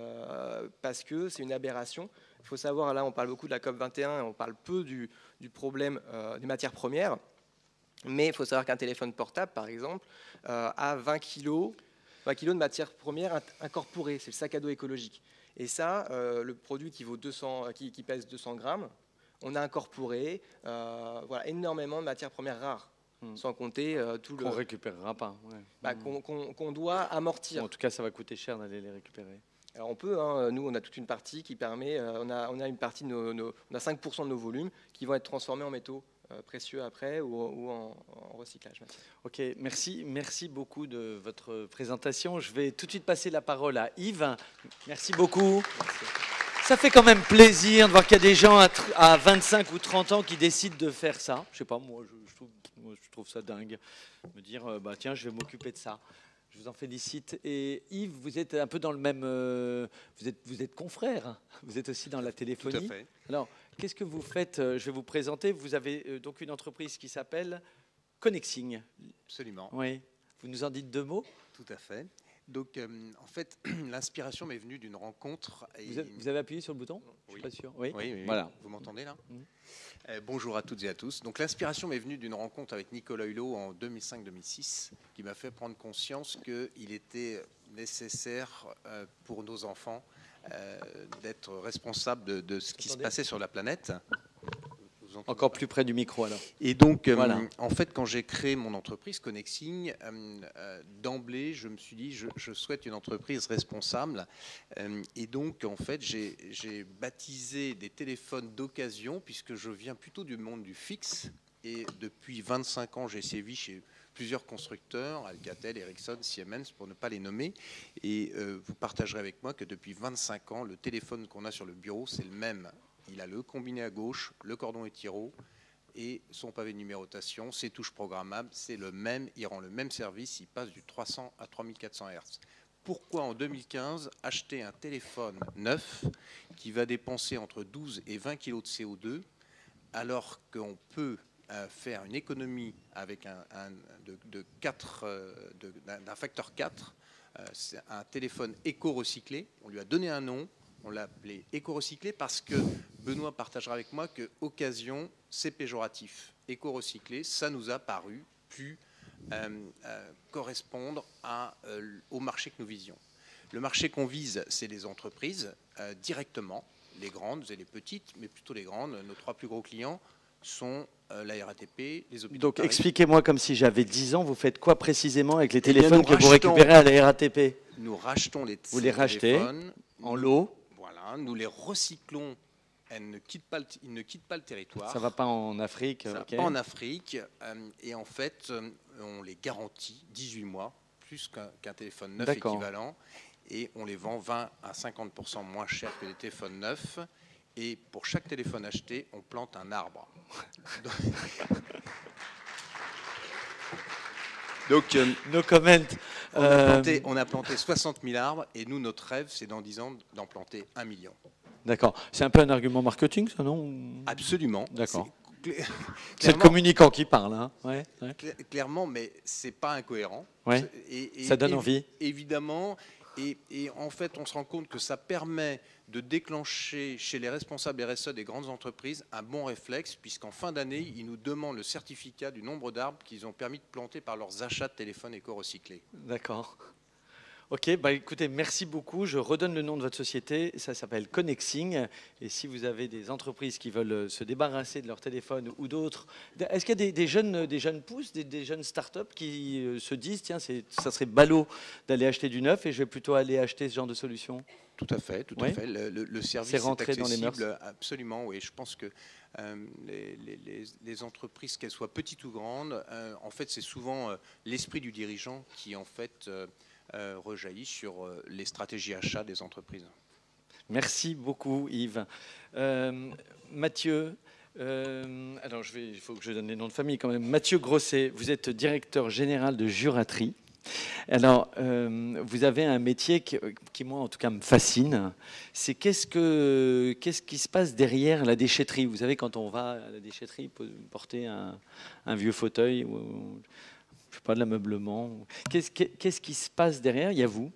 Euh, parce que c'est une aberration. Il faut savoir, là, on parle beaucoup de la COP vingt et un, et on parle peu du, du problème euh, des matières premières. Mais il faut savoir qu'un téléphone portable, par exemple, euh, a vingt kilos, vingt kilos de matières premières incorporées. C'est le sac à dos écologique. Et ça, euh, le produit qui, vaut deux cents, qui, qui pèse deux cents grammes, on a incorporé euh, voilà, énormément de matières premières rares, Hmm. sans compter euh, tout le Qu'on récupérera pas. Ouais. bah, Hmm. qu'on qu'on- qu'on doit amortir. Bon, en tout cas, ça va coûter cher d'aller les récupérer. Alors on peut, hein, nous on a toute une partie qui permet, euh, on, a, on a une partie de nos, nos- on a cinq pour cent de nos volumes qui vont être transformés en métaux euh, précieux après ou, ou en, en recyclage. Ok, merci, merci beaucoup de votre présentation. Je vais tout de suite passer la parole à Yves. Merci beaucoup. Merci. Ça fait quand même plaisir de voir qu'il y a des gens à, tr- à vingt-cinq ou trente ans qui décident de faire ça. Je sais pas, moi je, je trouve, moi, je trouve ça dingue. Me dire, euh, bah, tiens, je vais m'occuper de ça. Je vous en félicite. Et Yves, vous êtes un peu dans le même... euh, vous, êtes, vous êtes confrère. Vous êtes aussi dans la téléphonie. Tout à fait. Alors, qu'est-ce que vous faites? Je vais vous présenter. Vous avez euh, donc une entreprise qui s'appelle Connexing. Absolument, Oui. Vous nous en dites deux mots? tout à fait. Donc, euh, en fait, l'inspiration m'est venue d'une rencontre. Et... Vous avez, vous avez appuyé sur le bouton? Je suis Oui. pas sûr. Oui. Oui, oui, oui. Voilà. Vous m'entendez là? Mhm. Euh, Bonjour à toutes et à tous. Donc, l'inspiration m'est venue d'une rencontre avec Nicolas Hulot en deux mille cinq deux mille six, qui m'a fait prendre conscience qu'il était nécessaire euh, pour nos enfants euh, d'être responsables de, de ce qui se Attendez. passait sur la planète. Vous entendez Encore pas? plus près du micro alors. Et donc, euh, Voilà. en fait, quand j'ai créé mon entreprise Connexing, euh, euh, d'emblée, je me suis dit, je, je souhaite une entreprise responsable. Euh, et donc, en fait, j'ai j'ai baptisé des téléphones d'occasion, puisque je viens plutôt du monde du fixe. Et depuis vingt-cinq ans, j'ai sévi chez plusieurs constructeurs, Alcatel, Ericsson, Siemens, pour ne pas les nommer. Et euh, vous partagerez avec moi que depuis vingt-cinq ans, le téléphone qu'on a sur le bureau, c'est le même. Il a le combiné à gauche, le cordon étiro et son pavé de numérotation, ses touches programmables, c'est le même, il rend le même service, il passe du trois cents à trois mille quatre cents hertz. Pourquoi en deux mille quinze acheter un téléphone neuf qui va dépenser entre douze et vingt kilos de C O deux alors qu'on peut euh, faire une économie avec un, un- de, de quatre, euh, de- d'un d'un facteur quatre? Euh, c'est un téléphone éco-recyclé, on lui a donné un nom. On l'a appelé éco-recyclé parce que Benoît partagera avec moi que occasion, c'est péjoratif. Éco-recyclé, ça nous a paru plus euh, euh, correspondre à, euh, au marché que nous visions. Le marché qu'on vise, c'est les entreprises euh, directement, les grandes et les petites, mais plutôt les grandes. Nos trois plus gros clients sont euh, la R A T P, les hôpitaux. Donc de Paris. expliquez-moi comme si j'avais dix ans, vous faites quoi précisément avec les bien, téléphones nous que vous rachetons- récupérez à la R A T P? Nous rachetons les Vous les rachetez téléphones en nous- lot? Voilà, nous les recyclons. Elles ne quittent pas le, ils ne quittent pas le territoire. Ça va pas en Afrique? Ça va ok. pas en Afrique. euh, et en fait, euh, on les garantit dix-huit mois, plus qu'un qu'un téléphone neuf D'accord. équivalent. Et on les vend vingt à cinquante pour cent moins cher que les téléphones neufs. Et pour chaque téléphone acheté, on plante un arbre. Donc, Donc, euh, No comment. on, a Euh, planté, on a planté soixante mille arbres. Et nous, notre rêve, c'est dans dix ans d'en planter un million. D'accord. C'est un peu un argument marketing, ça, non? Absolument. D'accord. C'est cl- C'est le clairement- communicant qui parle. Hein. Ouais, ouais. Cla- Clairement, mais c'est pas incohérent. Ouais. C'est- et- et- Ça donne évi- envie. Évidemment. Et, et en fait, on se rend compte que ça permet de déclencher chez les responsables R S E des grandes entreprises un bon réflexe, puisqu'en fin d'année, ils nous demandent le certificat du nombre d'arbres qu'ils ont permis de planter par leurs achats de téléphones éco-recyclés. D'accord. Ok, bah écoutez, merci beaucoup. Je redonne le nom de votre société. Ça s'appelle Connexing. Et si vous avez des entreprises qui veulent se débarrasser de leur téléphone ou d'autres, est-ce qu'il y a des, des jeunes, des jeunes pousses, des, des jeunes startups qui euh, se disent, tiens, c'est, ça serait ballot d'aller acheter du neuf et je vais plutôt aller acheter ce genre de solution? Tout à fait, tout Oui. à fait. Le, le- le service C'est est rentré dans les accessible, mœurs. absolument. Oui, je pense que euh, les, les- les- les entreprises, qu'elles soient petites ou grandes, euh, en fait, c'est souvent euh, l'esprit du dirigeant qui, en fait, euh, euh, rejaillit sur euh, les stratégies achats des entreprises. Merci beaucoup, Yves. Euh, Mathieu, euh, alors je vais, il faut que je donne les noms de famille quand même. Mathieu Grosset, vous êtes directeur général de Juraterie. Alors, euh, vous avez un métier qui, qui, moi, en tout cas, me fascine. C'est qu'est-ce que, qu'est-ce qui se passe derrière la déchetterie? Vous savez, quand on va à la déchetterie porter un, un vieux fauteuil ou, je sais pas, de l'ameublement. Qu'est-ce, qu'est-ce qui se passe derrière? Il y a vous.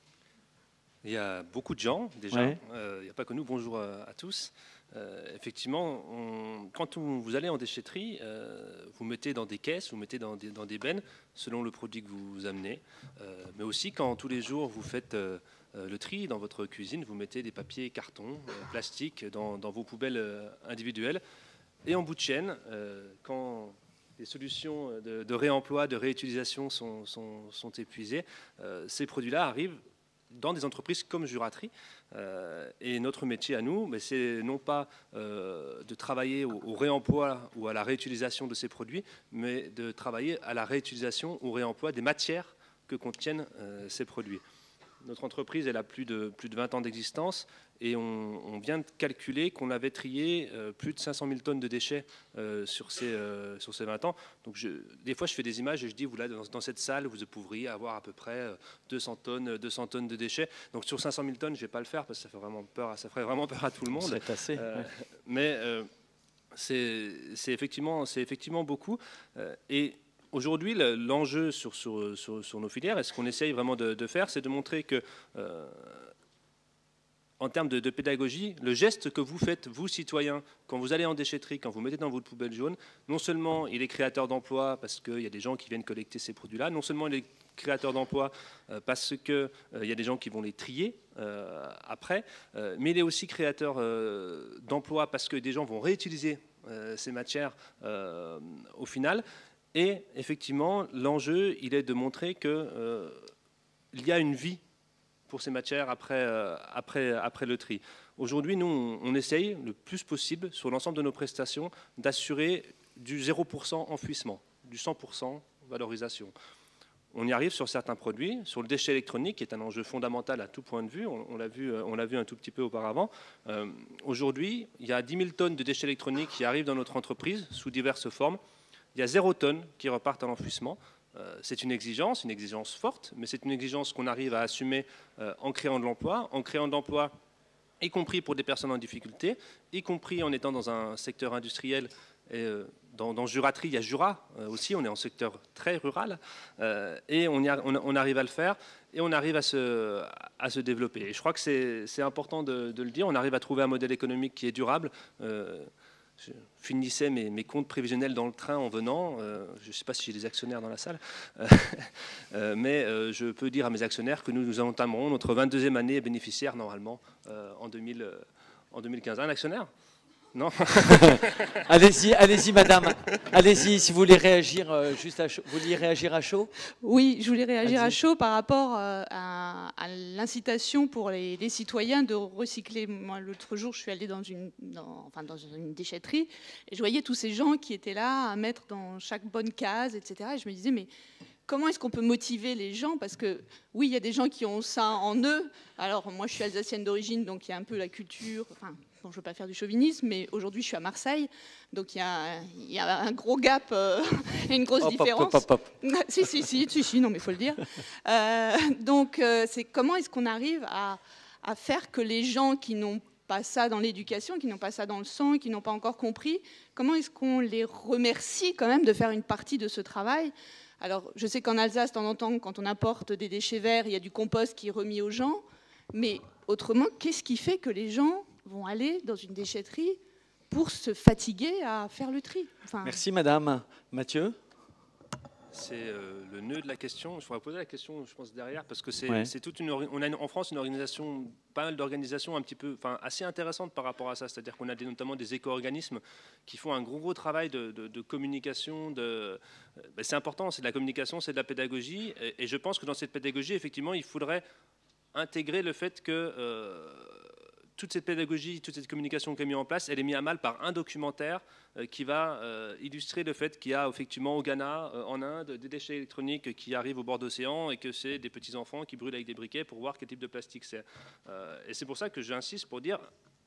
Il y a beaucoup de gens déjà. Ouais. Euh, il n'y a pas que nous. Bonjour à, à tous. Euh, effectivement, on- quand on- vous allez en déchetterie, euh, vous mettez dans des caisses, vous mettez dans des, dans des bennes selon le produit que vous amenez. Euh, mais aussi quand tous les jours vous faites euh, euh, le tri dans votre cuisine, vous mettez des papiers, cartons, euh, plastique dans, dans vos poubelles euh, individuelles. Et en bout de chaîne, euh, quand les solutions de, de réemploi, de réutilisation sont, sont- sont épuisées, euh, ces produits-là arrivent dans des entreprises comme Juraterie. Euh, et notre métier à nous, mais c'est non pas euh, de travailler au, au réemploi ou à la réutilisation de ces produits, mais de travailler à la réutilisation ou au réemploi des matières que contiennent euh, ces produits. Notre entreprise, elle a plus de, plus de vingt ans d'existence et on, on vient de calculer qu'on avait trié euh, plus de cinq cent mille tonnes de déchets euh, sur, ces, euh, sur ces vingt ans. Donc je, des fois, je fais des images et je dis, vous là, dans, dans cette salle, vous pourriez avoir à peu près euh, deux cents tonnes, deux cents tonnes de déchets. Donc sur cinq cent mille tonnes, je ne vais pas le faire parce que ça, fait vraiment peur, ça ferait vraiment peur à tout le monde. C'est assez. Euh, Ouais. Mais euh, c'est c'est effectivement, c'est effectivement beaucoup. Euh, et aujourd'hui, le- l'enjeu sur, sur, sur, sur nos filières, et ce qu'on essaye vraiment de, de faire, c'est de montrer que, euh, en termes de, de pédagogie, le geste que vous faites, vous, citoyens, quand vous allez en déchetterie, quand vous mettez dans votre poubelle jaune, non seulement il est créateur d'emplois parce qu'il y a des gens qui viennent collecter ces produits-là, non seulement il est créateur d'emplois euh, parce qu'il euh, y a des gens qui vont les trier euh, après, euh, mais il est aussi créateur euh, d'emplois parce que des gens vont réutiliser euh, ces matières euh, au final. Et effectivement, l'enjeu, il est de montrer qu'il euh, y a une vie pour ces matières après, euh, après, après le tri. Aujourd'hui, nous, on, on essaye le plus possible, sur l'ensemble de nos prestations, d'assurer du zéro pour cent enfouissement, du cent pour cent valorisation. On y arrive sur certains produits, sur le déchet électronique, qui est un enjeu fondamental à tout point de vue, on, on l'a vu, on l'a vu un tout petit peu auparavant. Euh, Aujourd'hui, il y a dix mille tonnes de déchets électroniques qui arrivent dans notre entreprise, sous diverses formes. Il y a zéro tonne qui repartent à l'enfouissement. Euh, c'est une exigence, une exigence forte, mais c'est une exigence qu'on arrive à assumer euh, en créant de l'emploi, en créant de l'emploi, y compris pour des personnes en difficulté, y compris en étant dans un secteur industriel. Et, euh, dans, dans Juraterie, il y a Jura euh, aussi, on est en secteur très rural, euh, et on, y a, on, on arrive à le faire, et on arrive à se, à se développer. Et je crois que c'est, c'est important de, de le dire, on arrive à trouver un modèle économique qui est durable. Euh, Je finissais mes, mes comptes prévisionnels dans le train en venant. Euh, je ne sais pas si j'ai des actionnaires dans la salle. Euh, euh, mais euh, je peux dire à mes actionnaires que nous, nous entamerons notre vingt-deuxième année bénéficiaire normalement euh, en, deux mille, euh, en deux mille quinze. Un actionnaire ? Non. Allez-y, allez-y, madame. Allez-y, si vous voulez réagir euh, juste à chaud. Vous vouliez réagir à chaud? Oui, je voulais réagir Vas-y. à chaud par rapport euh, à, à l'incitation pour les, les citoyens de recycler. Moi, l'autre jour, je suis allée dans une, dans, enfin, dans une déchetterie et je voyais tous ces gens qui étaient là à mettre dans chaque bonne case, et cetera. Et je me disais, mais comment est-ce qu'on peut motiver les gens? Parce que oui, il y a des gens qui ont ça en eux. Alors, moi, je suis alsacienne d'origine, donc il y a un peu la culture... Enfin, bon, je ne veux pas faire du chauvinisme, mais aujourd'hui, je suis à Marseille. Donc, il y a, il y a un gros gap euh, et une grosse Hop, hop, différence. hop, hop, hop. si, si, si, si, si, non, mais il faut le dire. Euh, donc, euh, c'est comment est-ce qu'on arrive à, à faire que les gens qui n'ont pas ça dans l'éducation, qui n'ont pas ça dans le sang, qui n'ont pas encore compris, comment est-ce qu'on les remercie quand même de faire une partie de ce travail? Alors, je sais qu'en Alsace, de temps en temps, quand on apporte des déchets verts, il y a du compost qui est remis aux gens. Mais autrement, qu'est-ce qui fait que les gens vont aller dans une déchetterie pour se fatiguer à faire le tri? Enfin, Merci, madame. Mathieu? C'est euh, le nœud de la question. Je pourrais poser la question, je pense, derrière, parce que c'est Ouais. c'est toute une. On a une- en France une organisation, pas mal d'organisations un petit peu, enfin assez intéressantes par rapport à ça. C'est-à-dire qu'on a des, notamment des éco-organismes qui font un gros gros travail de, de- de communication. De, euh, ben, c'est important, c'est de la communication, c'est de la pédagogie, et, et je pense que dans cette pédagogie, effectivement, il faudrait intégrer le fait que euh, toute cette pédagogie, toute cette communication qui est mise en place, elle est mise à mal par un documentaire euh, qui va euh, illustrer le fait qu'il y a effectivement au Ghana, euh, en Inde, des déchets électroniques qui arrivent au bord d'océan et que c'est des petits-enfants qui brûlent avec des briquets pour voir quel type de plastique c'est. Euh, et c'est pour ça que j'insiste pour dire,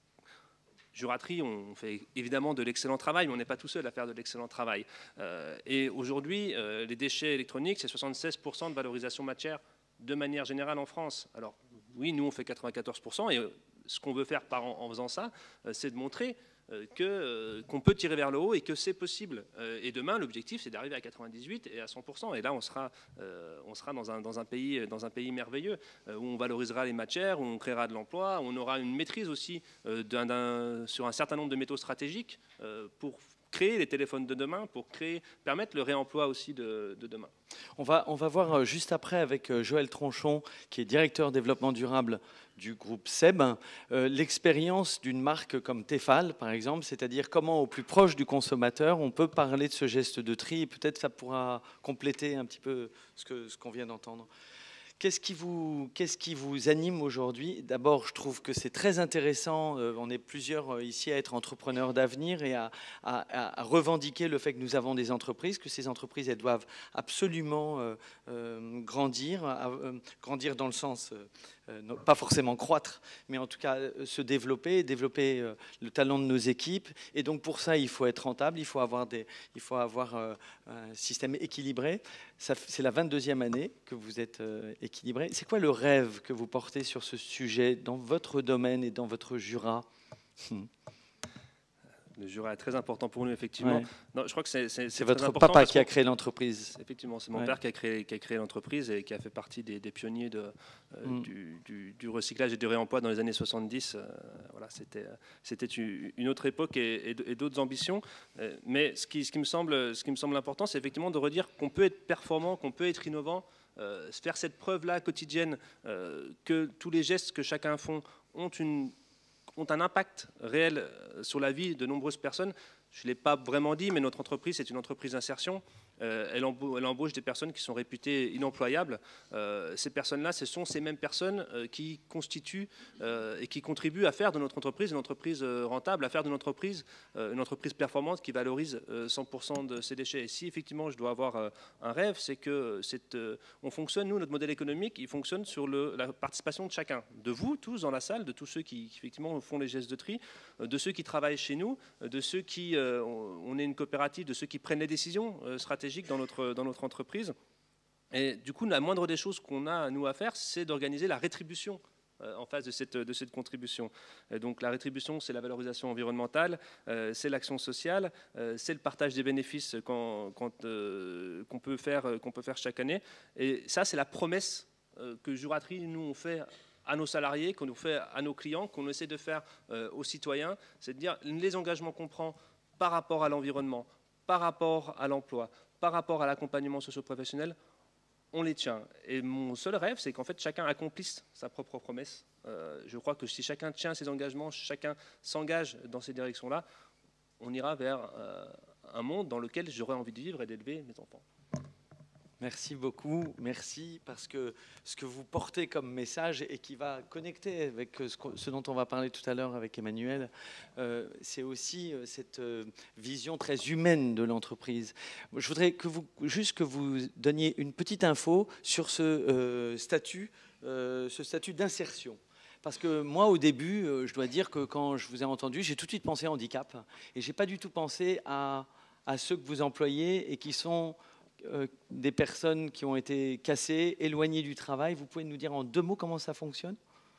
Juratry, on fait évidemment de l'excellent travail, mais on n'est pas tout seul à faire de l'excellent travail. Euh, et aujourd'hui, euh, les déchets électroniques, c'est soixante-seize pour cent de valorisation matière de manière générale en France. Alors oui, nous on fait quatre-vingt-quatorze pour cent, et euh, ce qu'on veut faire par en, en faisant ça, euh, c'est de montrer euh, que, euh, qu'on peut tirer vers le haut et que c'est possible. Euh, et demain, l'objectif, c'est d'arriver à quatre-vingt-dix-huit et à cent pour cent. Et là, on sera, euh, on sera dans, un, dans, un pays, dans un pays merveilleux, euh, où on valorisera les matières, où on créera de l'emploi, où on aura une maîtrise aussi euh, d'un, d'un, sur un certain nombre de métaux stratégiques euh, pour créer les téléphones de demain, pour créer, permettre le réemploi aussi de, de demain. On va, on va voir euh, juste après avec euh, Joël Tronchon, qui est directeur développement durable du groupe S E B, euh, l'expérience d'une marque comme Tefal, par exemple, c'est-à-dire comment au plus proche du consommateur, on peut parler de ce geste de tri, et peut-être ça pourra compléter un petit peu ce que, ce qu'on vient d'entendre. Qu'est-ce qui vous, qu'est-ce qui vous anime aujourd'hui? D'abord, je trouve que c'est très intéressant. Euh, on est plusieurs euh, ici à être entrepreneurs d'avenir et à, à, à revendiquer le fait que nous avons des entreprises, que ces entreprises, elles doivent absolument euh, euh, grandir, à, euh, grandir dans le sens, euh, euh, non, pas forcément croître, mais en tout cas euh, se développer, développer euh, le talent de nos équipes. Et donc pour ça, il faut être rentable, il faut avoir, des, il faut avoir euh, un système équilibré. Ça, c'est la vingt-deuxième année que vous êtes euh, équilibré. C'est quoi le rêve que vous portez sur ce sujet dans votre domaine et dans votre Jura? hmm. Le Jura est très important pour nous, effectivement. Ouais. Non, je crois que c'est, c'est, C'est c'est votre très important papa parce qui a qu'on- créé l'entreprise. Effectivement, c'est mon Ouais. père qui a créé, qui a créé l'entreprise et qui a fait partie des, des pionniers de, euh, Mm. du, du- du recyclage et du réemploi dans les années soixante-dix. Euh, voilà, c'était, c'était une une autre époque et, et- et d'autres ambitions. Euh, mais ce qui, ce qui me semble, ce qui me semble important, c'est effectivement de redire qu'on peut être performant, qu'on peut être innovant, euh, faire cette preuve-là quotidienne, euh, que tous les gestes que chacun fait ont une ont un impact réel euh, sur la vie de nombreuses personnes. Je ne l'ai pas vraiment dit, mais notre entreprise, c'est une entreprise d'insertion. Euh, elle, embauche, elle embauche des personnes qui sont réputées inemployables. Euh, ces personnes-là, ce sont ces mêmes personnes euh, qui constituent euh, et qui contribuent à faire de notre entreprise une entreprise euh, rentable, à faire de notre entreprise euh, une entreprise performante qui valorise euh, cent pour cent de ses déchets. Et si effectivement je dois avoir euh, un rêve, c'est que cette, euh, on fonctionne, nous, notre modèle économique, il fonctionne sur le, la participation de chacun, de vous tous dans la salle, de tous ceux qui, qui effectivement font les gestes de tri, euh, de ceux qui travaillent chez nous, euh, de ceux qui, euh, on, on est une coopérative, de ceux qui prennent les décisions euh, stratégiques dans notre, dans notre entreprise. Et du coup, la moindre des choses qu'on a, nous, à faire, c'est d'organiser la rétribution euh, en face de cette, de cette contribution. Et donc la rétribution, c'est la valorisation environnementale, euh, c'est l'action sociale, euh, c'est le partage des bénéfices quand, quand, euh, qu'on peut faire, qu'on peut faire chaque année. Et ça, c'est la promesse euh, que Juratry, nous, on fait à nos salariés, qu'on nous fait à nos clients, qu'on essaie de faire euh, aux citoyens, c'est de dire les engagements qu'on prend par rapport à l'environnement, par rapport à l'emploi, par rapport à l'accompagnement socio-professionnel, on les tient. Et mon seul rêve, c'est qu'en fait, chacun accomplisse sa propre promesse. Euh, je crois que si chacun tient ses engagements, chacun s'engage dans ces directions-là, on ira vers euh, un monde dans lequel j'aurais envie de vivre et d'élever mes enfants. Merci beaucoup, merci, parce que ce que vous portez comme message et qui va connecter avec ce, ce dont on va parler tout à l'heure avec Emmanuel, euh, c'est aussi euh, cette euh, vision très humaine de l'entreprise. Je voudrais que vous, juste que vous donniez une petite info sur ce euh, statut, euh, ce statut d'insertion. Parce que moi, au début, euh, je dois dire que quand je vous ai entendu, j'ai tout de suite pensé handicap et j'ai pas du tout pensé à, à ceux que vous employez et qui sont Euh, des personnes qui ont été cassées, éloignées du travail. Vous pouvez nous dire en deux mots comment ça fonctionne?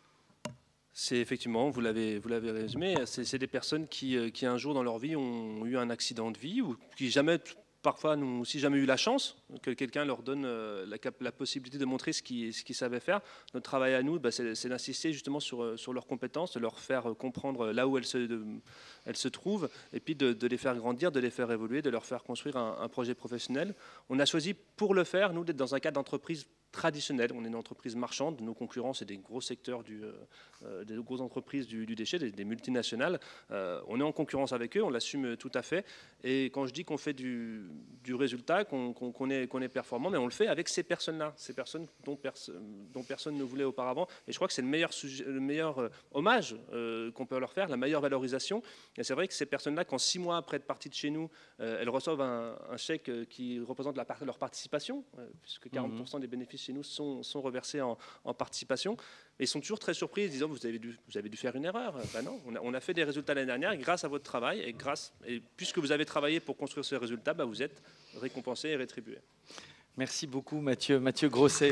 C'est effectivement, vous l'avez, vous l'avez résumé, c'est, c'est des personnes qui, qui un jour dans leur vie ont eu un accident de vie ou qui jamais, parfois n'ont aussi jamais eu la chance que quelqu'un leur donne la, la possibilité de montrer ce qu'ils, ce qu'ils savaient faire. Notre travail à nous, bah, c'est, c'est d'insister justement sur, sur leurs compétences, de leur faire comprendre là où elles se, de, elles se trouvent, et puis de, de les faire grandir, de les faire évoluer, de leur faire construire un, un projet professionnel. On a choisi pour le faire, nous, d'être dans un cadre d'entreprise traditionnelle. On est une entreprise marchande. Nos concurrents, c'est des gros secteurs, du, euh, des grosses entreprises du, du déchet, des, des multinationales. Euh, on est en concurrence avec eux, on l'assume tout à fait. Et quand je dis qu'on fait du, du résultat, qu'on qu'on, qu'on est, qu'on est performant, mais on le fait avec ces personnes-là, ces personnes dont, perso dont personne ne voulait auparavant. Et je crois que c'est le meilleur, sujet, le meilleur euh, hommage euh, qu'on peut leur faire, la meilleure valorisation. Et c'est vrai que ces personnes-là, quand six mois après être parties de chez nous, euh, elles reçoivent un, un chèque qui représente la part, leur participation, euh, puisque quarante pour cent des bénéfices chez nous sont, sont reversés en, en participation. Mais ils sont toujours très surpris, en disant vous avez dû, vous avez dû faire une erreur. Ben non, on a, on a fait des résultats l'année dernière et grâce à votre travail et grâce et puisque vous avez travaillé pour construire ces résultats, ben vous êtes récompensé et rétribué. Merci beaucoup Mathieu. Mathieu Grosset,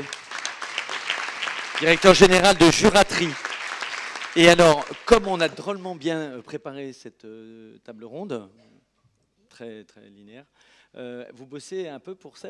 directeur général de Juraterie. Et alors, comme on a drôlement bien préparé cette euh, table ronde, très, très linéaire, euh, vous bossez un peu pour Seb ?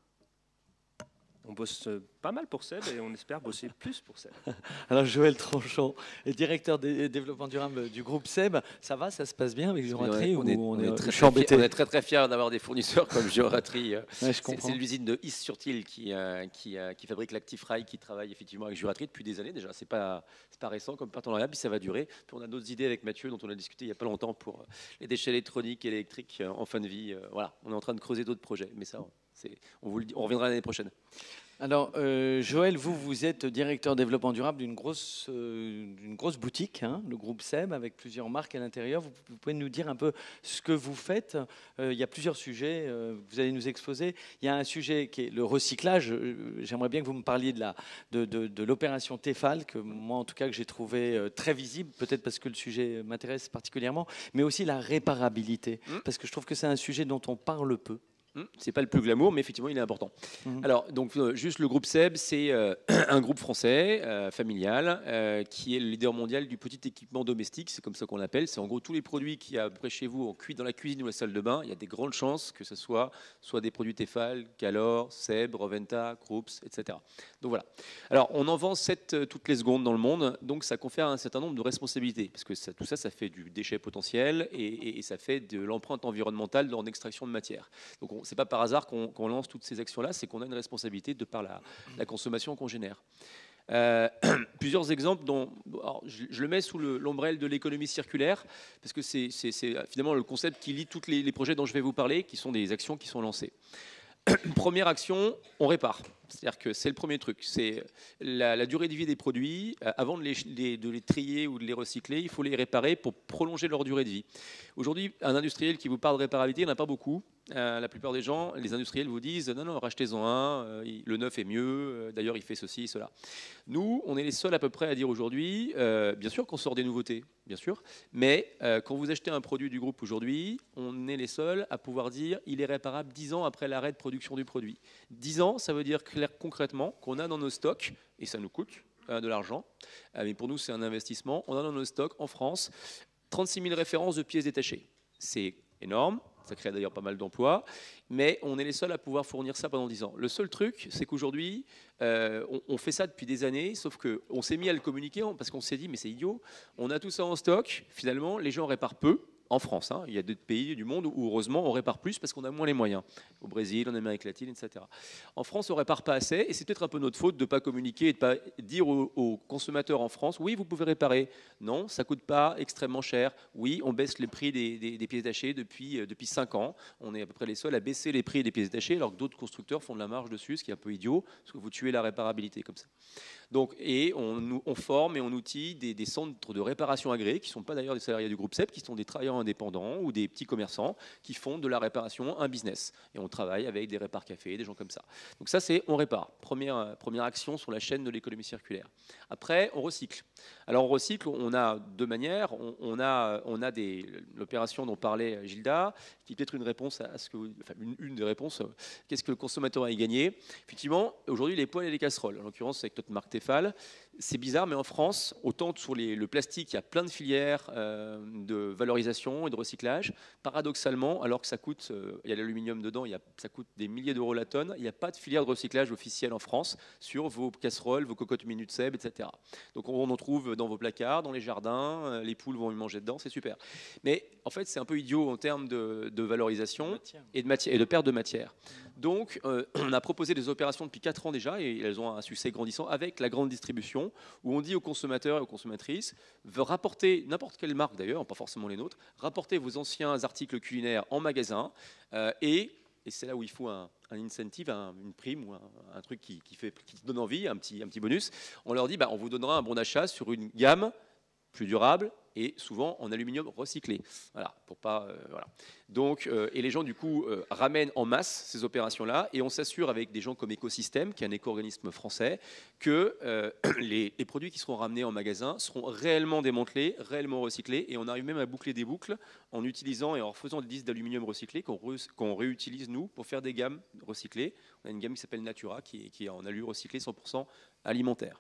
On bosse pas mal pour Seb et on espère bosser plus pour Seb. Alors Joël Tranchon, directeur des développement durable du groupe Seb, ça va, ça se passe bien avec Juraterie? On est, on on est, est très, je suis très embêté. fiers, on est très très fiers d'avoir des fournisseurs comme Juraterie. Ouais, c'est l'usine de Is-sur-Tille qui, euh, qui, euh, qui fabrique l'Actifrail, qui travaille effectivement avec Juraterie depuis des années déjà. C'est pas, c'est pas récent comme partenariat, puis ça va durer. Puis on a d'autres idées avec Mathieu dont on a discuté il y a pas longtemps pour les déchets électroniques et électriques en fin de vie. Voilà, on est en train de creuser d'autres projets, mais ça, on, vous le dit, on reviendra l'année prochaine. Alors, euh, Joël, vous, vous êtes directeur développement durable d'une grosse, euh, d'une grosse boutique, hein, le groupe Seb, avec plusieurs marques à l'intérieur. Vous, vous pouvez nous dire un peu ce que vous faites? euh, Il y a plusieurs sujets euh, que vous allez nous exposer. Il y a un sujet qui est le recyclage. J'aimerais bien que vous me parliez de, la, de, de, de l'opération Tefal, que moi, en tout cas, que j'ai trouvé euh, très visible, peut-être parce que le sujet m'intéresse particulièrement, mais aussi la réparabilité, mmh. parce que je trouve que c'est un sujet dont on parle peu. C'est pas le plus glamour, mais effectivement, il est important. Mmh. Alors, donc, euh, juste le groupe Seb, c'est euh, un groupe français, euh, familial, euh, qui est le leader mondial du petit équipement domestique. C'est comme ça qu'on l'appelle. C'est en gros tous les produits qui, après chez vous, en cuit dans la cuisine ou la salle de bain. Il y a des grandes chances que ce soit soit des produits Tefal, Calor, Seb, Roventa, Krups, et cetera. Donc voilà. Alors, on en vend sept euh, toutes les secondes dans le monde, donc ça confère un certain nombre de responsabilités, parce que ça, tout ça, ça fait du déchet potentiel et, et, et ça fait de l'empreinte environnementale dans l'extraction de matière. Donc, on, c'est pas par hasard qu'on qu'on lance toutes ces actions-là, c'est qu'on a une responsabilité de par la, la consommation qu'on génère. Euh, plusieurs exemples dont alors, je, je le mets sous l'ombrelle de l'économie circulaire, parce que c'est finalement le concept qui lie tous les, les projets dont je vais vous parler, qui sont des actions qui sont lancées. Première action, on répare. C'est-à-dire que c'est le premier truc. C'est la, la durée de vie des produits. Avant de les, les, de les trier ou de les recycler, il faut les réparer pour prolonger leur durée de vie. Aujourd'hui, un industriel qui vous parle de réparabilité, il n'y en a pas beaucoup. Euh, la plupart des gens, les industriels vous disent non, non, rachetez-en un, euh, le neuf est mieux, euh, d'ailleurs il fait ceci et cela. Nous, on est les seuls à peu près à dire aujourd'hui, euh, bien sûr qu'on sort des nouveautés, bien sûr, mais euh, quand vous achetez un produit du groupe aujourd'hui, on est les seuls à pouvoir dire il est réparable dix ans après l'arrêt de production du produit. dix ans, ça veut dire clair, concrètement qu'on a dans nos stocks, et ça nous coûte euh, de l'argent, euh, mais pour nous c'est un investissement, on a dans nos stocks en France trente-six mille références de pièces détachées. C'est énorme. Ça crée d'ailleurs pas mal d'emplois, mais on est les seuls à pouvoir fournir ça pendant dix ans. Le seul truc, c'est qu'aujourd'hui, euh, on, on fait ça depuis des années, sauf qu'on s'est mis à le communiquer parce qu'on s'est dit, mais c'est idiot, on a tout ça en stock, finalement, les gens réparent peu. En France, hein. Il y a d'autres pays du monde où heureusement on répare plus parce qu'on a moins les moyens. Au Brésil, en Amérique latine, et cetera. En France, on répare pas assez et c'est peut-être un peu notre faute de ne pas communiquer et de ne pas dire aux, aux consommateurs en France, oui, vous pouvez réparer. Non, ça ne coûte pas extrêmement cher. Oui, on baisse les prix des, des, des pièces détachées depuis, euh, depuis cinq ans. On est à peu près les seuls à baisser les prix des pièces détachées alors que d'autres constructeurs font de la marge dessus, ce qui est un peu idiot parce que vous tuez la réparabilité comme ça. Donc, et on, on forme et on outille des, des centres de réparation agréés qui ne sont pas d'ailleurs des salariés du groupe Seb, qui sont des travailleurs indépendants ou des petits commerçants qui font de la réparation un business. Et on travaille avec des répar cafés, des gens comme ça. Donc ça, c'est on répare. Première, première action sur la chaîne de l'économie circulaire. Après, on recycle. Alors on recycle, on a deux manières. On, on a, on a l'opération dont parlait Gilda, qui est peut-être une réponse à ce que, enfin une, une des réponses. Qu'est-ce que le consommateur a gagné? Effectivement, aujourd'hui, les poêles et les casseroles, en l'occurrence avec notre marque Tefal, C'est bizarre, mais en France, autant sur les, le plastique, il y a plein de filières euh, de valorisation et de recyclage. Paradoxalement, alors que ça coûte, euh, il y a l'aluminium dedans, il y a, ça coûte des milliers d'euros la tonne, il n'y a pas de filière de recyclage officielle en France sur vos casseroles, vos cocottes minutes Seb, et cetera. Donc on en trouve dans vos placards, dans les jardins, euh, les poules vont y manger dedans, c'est super. Mais en fait, c'est un peu idiot en termes de, de valorisation et de, matière, et de perte de matière. Donc euh, on a proposé des opérations depuis quatre ans déjà, et elles ont un succès grandissant avec la grande distribution, où on dit aux consommateurs et aux consommatrices, veut rapporter, n'importe quelle marque d'ailleurs, pas forcément les nôtres, rapporter vos anciens articles culinaires en magasin, euh, et, et c'est là où il faut un, un incentive, un, une prime ou un, un truc qui, qui, fait, qui donne envie, un petit, un petit bonus. On leur dit, bah, on vous donnera un bon d'achat sur une gamme plus durable et souvent en aluminium recyclé. Voilà, pour pas, euh, voilà. Donc, euh, et les gens du coup euh, ramènent en masse ces opérations-là, et on s'assure avec des gens comme Écosystème, qui est un éco-organisme français, que euh, les, les produits qui seront ramenés en magasin seront réellement démantelés, réellement recyclés, et on arrive même à boucler des boucles en utilisant et en refaisant des disques d'aluminium recyclé qu'on, re, qu'on réutilise nous pour faire des gammes recyclées. On a une gamme qui s'appelle Natura, qui est, qui est en alu recyclé cent pour cent alimentaire.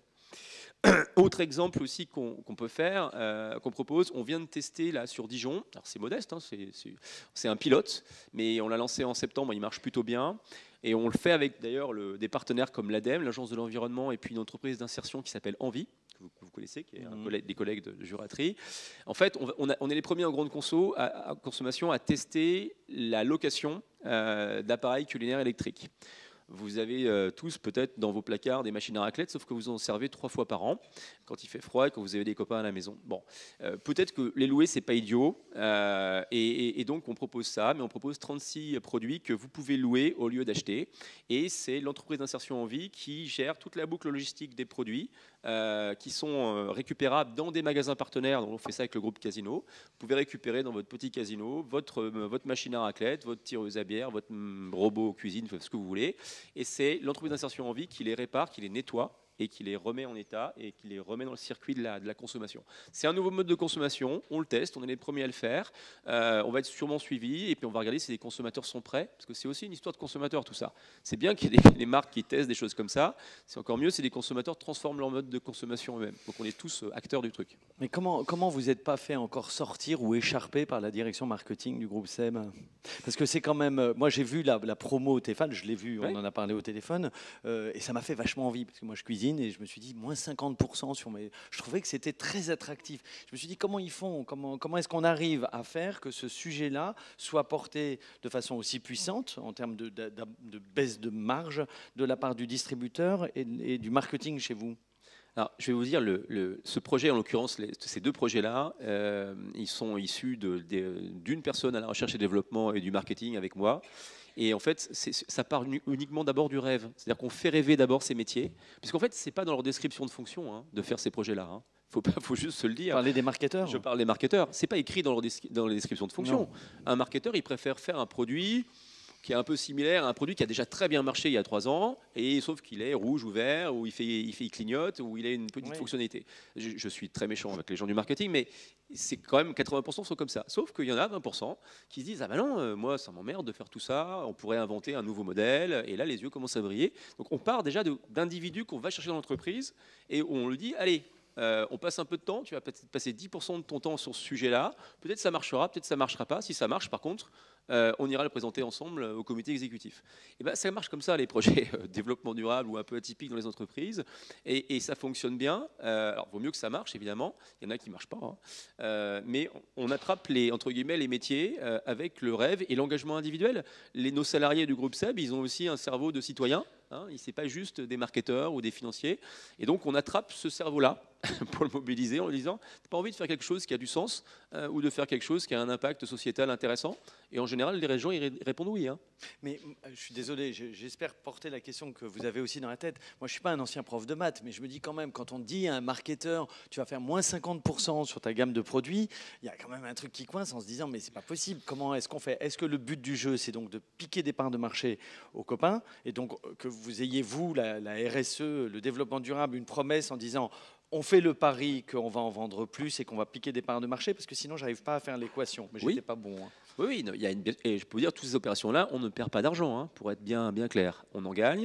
Autre exemple aussi qu'on qu'on peut faire, euh, qu'on propose, on vient de tester là sur Dijon. Alors c'est modeste, hein, c'est, c'est, c'est un pilote, mais on l'a lancé en septembre, il marche plutôt bien. Et on le fait avec d'ailleurs le, des partenaires comme l'Ademe, l'Agence de l'environnement, et puis une entreprise d'insertion qui s'appelle Envie, que vous, que vous connaissez, qui est un collègue, des collègues de, de Juraterie. En fait, on, on, a, on est les premiers en grande conso à, à consommation à tester la location euh, d'appareils culinaires électriques. Vous avez euh, tous peut-être dans vos placards des machines à raclette, sauf que vous en servez trois fois par an, quand il fait froid et quand vous avez des copains à la maison. Bon, euh, peut-être que les louer, c'est pas idiot, euh, et, et, et donc on propose ça, mais on propose trente-six produits que vous pouvez louer au lieu d'acheter, et c'est l'entreprise d'insertion en vie qui gère toute la boucle logistique des produits, euh, qui sont euh, récupérables dans des magasins partenaires. Donc on fait ça avec le groupe Casino. Vous pouvez récupérer dans votre petit casino votre, euh, votre machine à raclette, votre tireuse à bière, votre mm, robot cuisine, ce que vous voulez. Et c'est l'entreprise d'insertion en vie qui les répare, qui les nettoie et qui les remet en état et qui les remet dans le circuit de la, de la consommation. C'est un nouveau mode de consommation, on le teste, on est les premiers à le faire, euh, on va être sûrement suivi et puis on va regarder si les consommateurs sont prêts, parce que c'est aussi une histoire de consommateurs tout ça. C'est bien qu'il y ait des, des marques qui testent des choses comme ça, c'est encore mieux si les consommateurs transforment leur mode de consommation eux-mêmes. Donc on est tous acteurs du truc. Mais comment, comment vous n'êtes pas fait encore sortir ou écharper par la direction marketing du groupe Seb? Parce que c'est quand même... Moi j'ai vu la, la promo au téléphone, je l'ai vu, on oui. en a parlé au téléphone, euh, et ça m'a fait vachement envie, parce que moi je cuisine, et je me suis dit moins cinquante pour cent sur mes... Je trouvais que c'était très attractif. Je me suis dit comment ils font, comment, comment est-ce qu'on arrive à faire que ce sujet-là soit porté de façon aussi puissante en termes de, de, de baisse de marge de la part du distributeur et, et du marketing chez vous? Alors, je vais vous dire, le, le, ce projet, en l'occurrence, les, ces deux projets-là, euh, ils sont issus de, de, d'une personne à la recherche et développement et du marketing avec moi. Et en fait, c'est, ça part uniquement d'abord du rêve. C'est-à-dire qu'on fait rêver d'abord ces métiers. Puisqu'en fait, ce n'est pas dans leur description de fonction hein, de faire ces projets-là. Il hein. faut, faut juste se le dire. Parler des marketeurs. Je parle des marketeurs. Ce n'est pas écrit dans, leur des, dans les descriptions de fonction. Non. Un marketeur, il préfère faire un produit qui est un peu similaire à un produit qui a déjà très bien marché il y a trois ans, et sauf qu'il est rouge ou vert, ou il, fait, il, fait, il clignote, ou il a une petite oui. fonctionnalité. Je, je suis très méchant avec les gens du marketing, mais c'est quand même quatre-vingts pour cent sont comme ça. Sauf qu'il y en a vingt pour cent qui se disent « Ah ben non, euh, moi ça m'emmerde de faire tout ça, on pourrait inventer un nouveau modèle », et là les yeux commencent à briller. Donc on part déjà de, d'individus qu'on va chercher dans l'entreprise, et on le dit « Allez, Euh, on passe un peu de temps, tu vas peut-être passer dix pour cent de ton temps sur ce sujet-là, peut-être ça marchera, peut-être ça marchera pas. Si ça marche, par contre, euh, on ira le présenter ensemble au comité exécutif. » Et ben, ça marche comme ça, les projets euh, développement durable ou un peu atypiques dans les entreprises, et, et ça fonctionne bien. Euh, alors, vaut mieux que ça marche, évidemment. Il y en a qui ne marchent pas, hein. euh, mais on attrape les, entre guillemets, les métiers euh, avec le rêve et l'engagement individuel. Les, nos salariés du groupe Seb, ils ont aussi un cerveau de citoyen. Hein, ce n'est pas juste des marketeurs ou des financiers. Et donc, on attrape ce cerveau-là pour le mobiliser en lui disant « Tu n'as pas envie de faire quelque chose qui a du sens euh, ou de faire quelque chose qui a un impact sociétal intéressant ?» Et en général, les gens ils répondent oui. Hein. Mais je suis désolé, j'espère porter la question que vous avez aussi dans la tête. Moi, je ne suis pas un ancien prof de maths, mais je me dis quand même, quand on dit à un marketeur « Tu vas faire moins cinquante pour cent sur ta gamme de produits », il y a quand même un truc qui coince en se disant « Mais ce n'est pas possible, comment est-ce qu'on fait ?» Est-ce que le but du jeu, c'est donc de piquer des parts de marché aux copains et donc que vous ayez, vous, la, la R S E, le développement durable, une promesse en disant on fait le pari qu'on va en vendre plus et qu'on va piquer des parts de marché, parce que sinon, j'arrive pas à faire l'équation. Mais je n'étais oui. pas bon. Hein. Oui, oui, il y a une, et je peux vous dire, toutes ces opérations-là, on ne perd pas d'argent, hein, pour être bien, bien clair. On en gagne.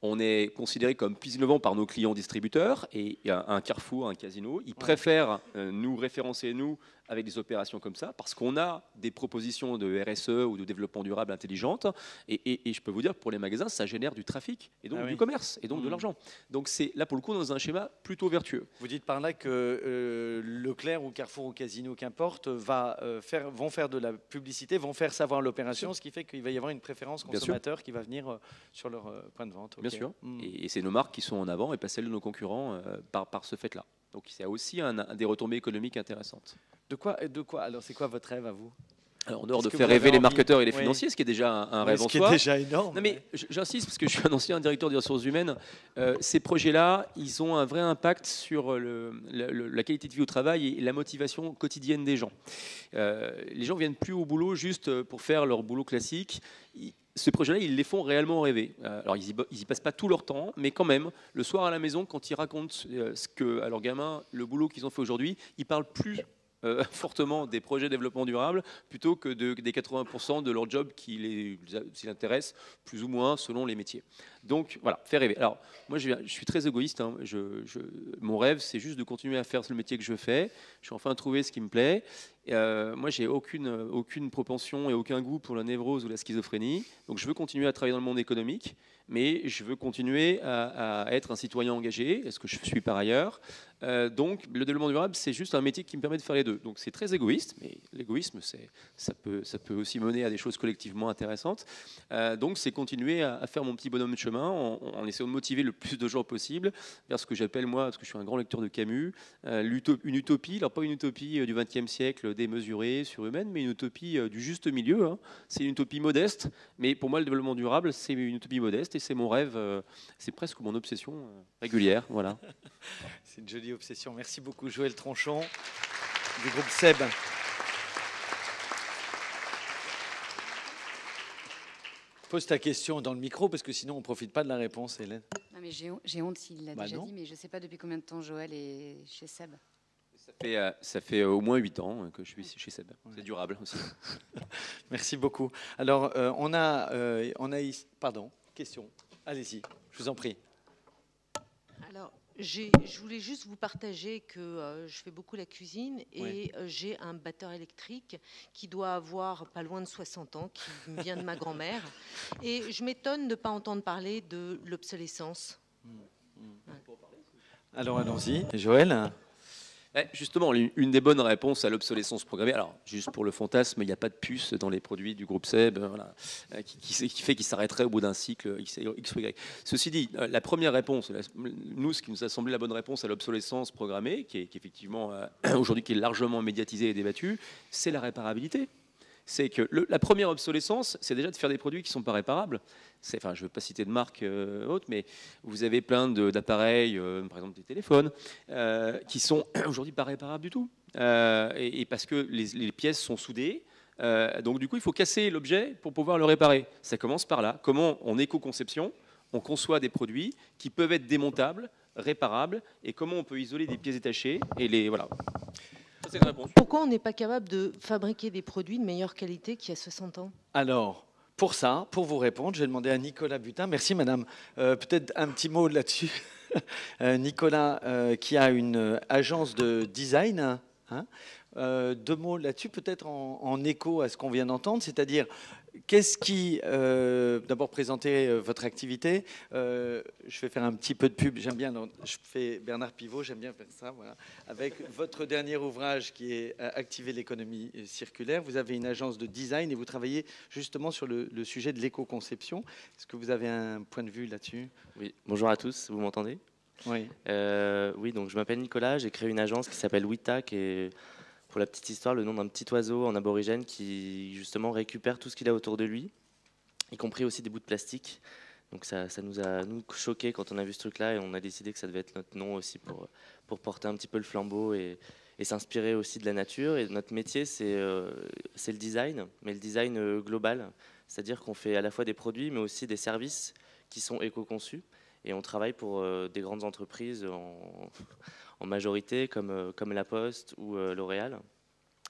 On est considéré comme plus innovant par nos clients distributeurs et il y a un Carrefour, un Casino. Ils préfèrent euh, nous référencer, nous, avec des opérations comme ça, parce qu'on a des propositions de R S E ou de développement durable intelligente. Et, et, et je peux vous dire, pour les magasins, ça génère du trafic et donc Ah du oui. commerce et donc Mmh. de l'argent. Donc c'est là, pour le coup, dans un schéma plutôt vertueux. Vous dites par là que euh, Leclerc ou Carrefour ou Casino, qu'importe, va, euh, faire, vont faire de la publicité, vont faire savoir l'opération, ce qui fait qu'il va y avoir une préférence Bien sûr. consommateur qui va venir euh, sur leur euh, point de vente. Bien Ok. sûr. Mm. Et, et c'est nos marques qui sont en avant et pas celles de nos concurrents euh, par, par ce fait-là. Donc c'est aussi un, un des retombées économiques intéressantes. De quoi, de quoi Alors, c'est quoi votre rêve à vous? Alors, en dehors de Qu'est-ce que faire vous avez rêver les envie marketeurs et les Oui. financiers, ce qui est déjà un, un Oui, rêve ce en qui soi. est déjà énorme. Non, mais j- j'insiste parce que je suis un ancien directeur des ressources humaines. Euh, ces projets-là, ils ont un vrai impact sur le- la, le- la qualité de vie au travail et la motivation quotidienne des gens. Euh, les gens viennent plus au boulot juste pour faire leur boulot classique. Ils- Ces projets-là, ils les font réellement rêver. Euh, alors, ils y, bo- ils y passent pas tout leur temps, mais quand même, le soir à la maison, quand ils racontent euh, ce que, à leurs gamins, le boulot qu'ils ont fait aujourd'hui, ils parlent plus euh, fortement des projets de développement durable plutôt que de- des quatre-vingts pour cent de leur job qui les, les intéresse plus ou moins selon les métiers. Donc voilà, faire rêver. Alors moi je, viens- je suis très égoïste, hein. Je- je- mon rêve c'est juste de continuer à faire le métier que je fais. Je suis enfin trouvé ce qui me plaît. Euh, moi j'ai aucune, aucune propension et aucun goût pour la névrose ou la schizophrénie. Donc je veux continuer à travailler dans le monde économique, mais je veux continuer à, à être un citoyen engagé, ce que je suis par ailleurs. Euh, donc le développement durable c'est juste un métier qui me permet de faire les deux. Donc c'est très égoïste, mais l'égoïsme c'est, ça, peut, ça peut aussi mener à des choses collectivement intéressantes. Euh, donc c'est continuer à, à faire mon petit bonhomme de chemin en, en essayant de motiver le plus de gens possible vers ce que j'appelle moi, parce que je suis un grand lecteur de Camus, euh, l'uto- une utopie, alors pas une utopie euh, du vingtième siècle démesurée, surhumaine, mais une utopie euh, du juste milieu. Hein. C'est une utopie modeste, mais pour moi le développement durable c'est une utopie modeste et c'est mon rêve, euh, c'est presque mon obsession euh, régulière. Voilà. C'est une jolie obsession. Merci beaucoup, Joël Tronchon, du groupe SEB. Pose ta question dans le micro, parce que sinon on ne profite pas de la réponse, Hélène. Non, mais j'ai hon- j'ai honte s'il l'a Bah déjà non. dit, mais je ne sais pas depuis combien de temps Joël est chez Seb. Ça fait, euh, ça fait euh, au moins huit ans euh, que je suis chez Seb. C'est durable aussi. Merci beaucoup. Alors, euh, on a, euh, on a, is- pardon, question. Allez-y, je vous en prie. Alors, j'ai- je voulais juste vous partager que euh, je fais beaucoup la cuisine et Oui. euh, j'ai un batteur électrique qui doit avoir pas loin de soixante ans, qui me vient de ma grand-mère. Et je m'étonne de ne pas entendre parler de l'obsolescence. Alors, allons-y. Joël? Eh, Justement, l'une- une des bonnes réponses à l'obsolescence programmée, alors juste pour le fantasme, il n'y a pas de puce dans les produits du groupe SEB, euh, voilà, euh, qui, qui- qui fait qu'il s'arrêterait au bout d'un cycle X, X ou Y. Ceci dit, euh, la première réponse, la- nous, ce qui nous a semblé la bonne réponse à l'obsolescence programmée, qui est, qui est effectivement euh, aujourd'hui qui est largement médiatisée et débattue, c'est la réparabilité. C'est que le- la première obsolescence, c'est déjà de faire des produits qui ne sont pas réparables. C'est- Enfin, je ne veux pas citer de marque euh, haute, mais vous avez plein de- d'appareils, euh, par exemple des téléphones, euh, qui sont aujourd'hui pas réparables du tout. Euh, et, et parce que les, les pièces sont soudées. Euh, donc du coup, il faut casser l'objet pour pouvoir le réparer. Ça commence par là. Comment, en éco-conception, on conçoit des produits qui peuvent être démontables, réparables, et comment on peut isoler des pièces détachées. Et les, voilà. Ça, c'est une réponse. Pourquoi on n'est pas capable de fabriquer des produits de meilleure qualité qu'il y a soixante ans? Alors, pour ça, pour vous répondre, je vais demander à Nicolas Butin. Merci, madame. Euh, Peut-être un petit mot là-dessus. Euh, Nicolas, euh, qui a une euh, agence de design. Hein, euh, deux mots là-dessus, peut-être en, en écho à ce qu'on vient d'entendre, c'est-à-dire qu'est-ce qui, euh, d'abord présenter euh, votre activité. Euh, je vais faire un petit peu de pub. J'aime bien. Je fais Bernard Pivot. J'aime bien faire ça. Voilà. Avec votre dernier ouvrage qui est euh, Activer l'économie circulaire. Vous avez une agence de design et vous travaillez justement sur le, le sujet de l'éco-conception. Est-ce que vous avez un point de vue là-dessus? Oui, bonjour à tous, vous m'entendez? Oui. Euh, oui, donc je m'appelle Nicolas, j'ai créé une agence qui s'appelle Witak et pour la petite histoire, le nom d'un petit oiseau en aborigène qui justement récupère tout ce qu'il a autour de lui, y compris aussi des bouts de plastique. Donc ça, ça nous a nous choqués quand on a vu ce truc-là et on a décidé que ça devait être notre nom aussi pour, pour porter un petit peu le flambeau et, et s'inspirer aussi de la nature. Et notre métier, c'est euh, c'est le design, mais le design euh, global, c'est-à-dire qu'on fait à la fois des produits mais aussi des services qui sont éco-conçus. Et on travaille pour euh, des grandes entreprises en, en majorité, comme, euh, comme La Poste ou euh, L'Oréal.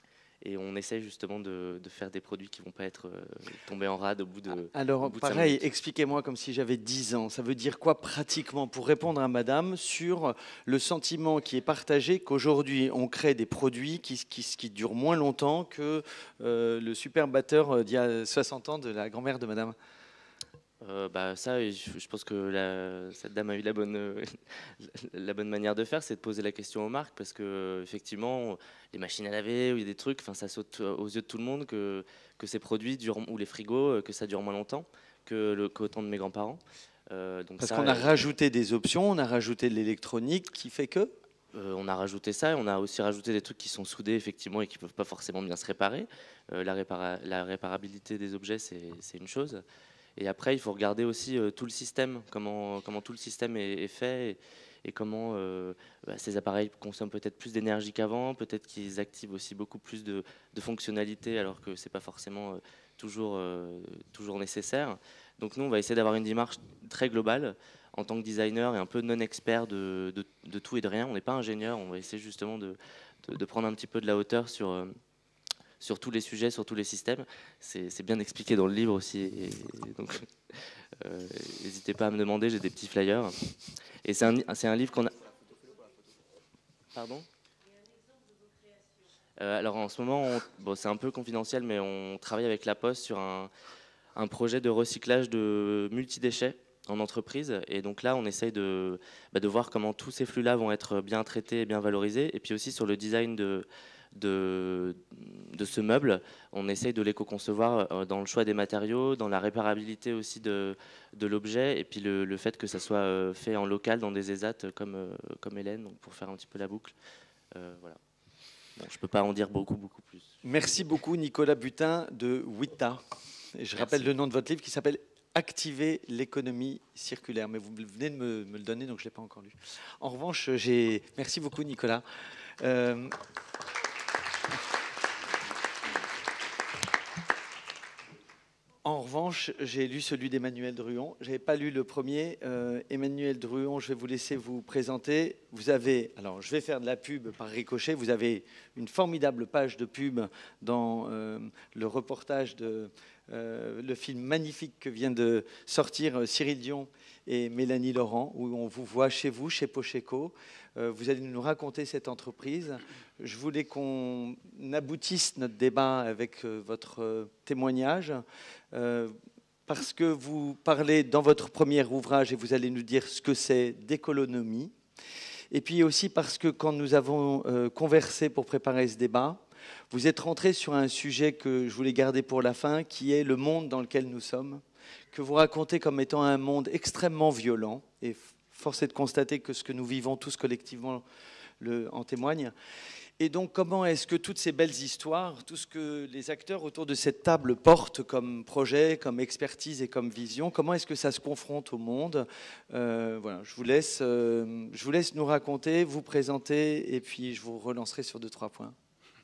Et on essaie justement de, de faire des produits qui ne vont pas être euh, tombés en rade au bout de. Alors, au bout de cinq pareil, minutes. expliquez-moi comme si j'avais dix ans. Ça veut dire quoi pratiquement pour répondre à madame sur le sentiment qui est partagé qu'aujourd'hui, on crée des produits qui, qui, qui durent moins longtemps que euh, le super batteur d'il y a soixante ans de la grand-mère de madame? Euh, bah, ça, je, je pense que la, cette dame a eu la bonne, euh, la bonne manière de faire, c'est de poser la question aux marques, parce que effectivement, les machines à laver, ou il y a des trucs, enfin, ça saute aux yeux de tout le monde que, que ces produits durent, ou les frigos, que ça dure moins longtemps que le qu'autant de mes grands-parents. Euh, donc Parce ça, qu'on a euh, rajouté des options, on a rajouté de l'électronique qui fait que Euh, on a rajouté ça, et on a aussi rajouté des trucs qui sont soudés effectivement et qui ne peuvent pas forcément bien se réparer. Euh, la, répara la réparabilité des objets, c'est une chose. Et après, il faut regarder aussi euh, tout le système, comment, comment tout le système est, est fait, et, et comment euh, bah, ces appareils consomment peut-être plus d'énergie qu'avant, peut-être qu'ils activent aussi beaucoup plus de, de fonctionnalités alors que ce n'est pas forcément euh, toujours, euh, toujours nécessaire. Donc nous, on va essayer d'avoir une démarche très globale en tant que designer et un peu non expert de, de, de tout et de rien. On n'est pas ingénieur, on va essayer justement de, de, de prendre un petit peu de la hauteur sur, euh, sur tous les sujets, sur tous les systèmes. C'est bien expliqué dans le livre aussi. Et, et donc, n'hésitez euh, pas à me demander, j'ai des petits flyers. Et c'est un, c'est un livre qu'on a... Pardon euh, Alors en ce moment, on, bon, c'est un peu confidentiel, mais on travaille avec La Poste sur un, un projet de recyclage de multidéchets en entreprise, et donc là on essaye de, bah, de voir comment tous ces flux là vont être bien traités et bien valorisés, et puis aussi sur le design de, de, de ce meuble, on essaye de l'éco-concevoir dans le choix des matériaux, dans la réparabilité aussi de, de l'objet, et puis le, le fait que ça soit fait en local dans des E S A T comme, comme Hélène, donc pour faire un petit peu la boucle. Euh, voilà. Bon, je ne peux pas en dire beaucoup beaucoup plus. Merci beaucoup Nicolas Butin de Wita. Et je rappelle le nom de votre livre qui s'appelle Activer l'économie circulaire. Mais vous venez de me, me le donner, donc je ne l'ai pas encore lu. En revanche, j'ai... Merci beaucoup, Nicolas. Euh... En revanche, j'ai lu celui d'Emmanuel Druon. Je n'avais pas lu le premier. Euh, Emmanuel Druon, je vais vous laisser vous présenter. Vous avez, alors je vais faire de la pub par ricochet. Vous avez une formidable page de pub dans euh, le reportage de euh, le film magnifique que vient de sortir Cyril Dion et Mélanie Laurent, où on vous voit chez vous, chez Pocheco. Euh, vous allez nous raconter cette entreprise. Je voulais qu'on aboutisse notre débat avec euh, votre euh, témoignage. Euh, parce que vous parlez dans votre premier ouvrage, et vous allez nous dire ce que c'est d'économie, et puis aussi parce que quand nous avons euh, conversé pour préparer ce débat, vous êtes rentré sur un sujet que je voulais garder pour la fin, qui est le monde dans lequel nous sommes, que vous racontez comme étant un monde extrêmement violent, et force est de constater que ce que nous vivons tous collectivement le, en témoigne. Et donc, comment est-ce que toutes ces belles histoires, tout ce que les acteurs autour de cette table portent comme projet, comme expertise et comme vision, comment est-ce que ça se confronte au monde? euh, Voilà, je vous laisse, euh, je vous laisse nous raconter, vous présenter, et puis je vous relancerai sur deux, trois points.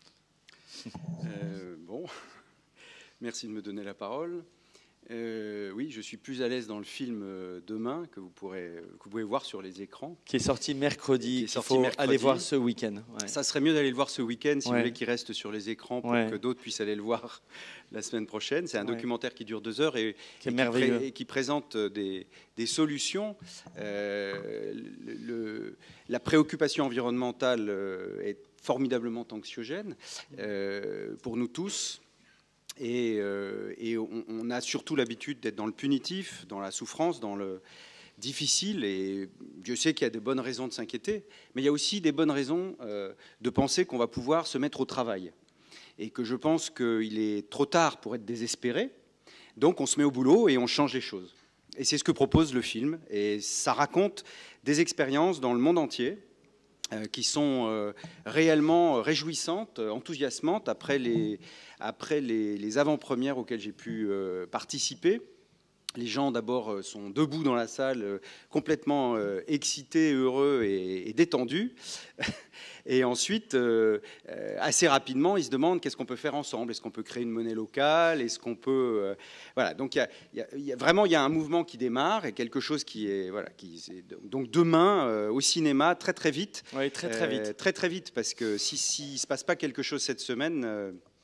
Euh, bon, merci de me donner la parole. Euh, oui, je suis plus à l'aise dans le film euh, Demain, que vous, pourrez, que vous pouvez voir sur les écrans. Qui est sorti mercredi, il faut mercredi. aller voir ce week-end. Ouais. Ça serait mieux d'aller le voir ce week-end, si ouais. vous voulez qu'il reste sur les écrans pour ouais. que d'autres puissent aller le voir la semaine prochaine. C'est un ouais. documentaire qui dure deux heures et qui, et est merveilleux. qui, pré et qui présente des, des solutions. Euh, le, le, la préoccupation environnementale euh, est formidablement anxiogène euh, pour nous tous. Et, euh, et on, on a surtout l'habitude d'être dans le punitif, dans la souffrance, dans le difficile. Et Dieu sait qu'il y a de bonnes raisons de s'inquiéter, mais il y a aussi des bonnes raisons euh, de penser qu'on va pouvoir se mettre au travail. Et que je pense qu'il est trop tard pour être désespéré. Donc on se met au boulot et on change les choses. Et c'est ce que propose le film. Et ça raconte des expériences dans le monde entier, Euh, qui sont euh, réellement réjouissantes, enthousiasmantes, après les, après les, les avant-premières auxquelles j'ai pu euh, participer. Les gens, d'abord, euh, sont debout dans la salle, euh, complètement euh, excités, heureux et, et détendus. Et ensuite, euh, euh, assez rapidement, ils se demandent qu'est-ce qu'on peut faire ensemble. Est-ce qu'on peut créer une monnaie locale? Est-ce qu'on peut... Euh, voilà, donc il y a, y a, vraiment, il y a un mouvement qui démarre et quelque chose qui est... Voilà, qui, est donc demain, euh, au cinéma, très très vite. Oui, très très vite. Euh, très très vite, parce que s'il si, si ne se passe pas quelque chose cette semaine... Euh,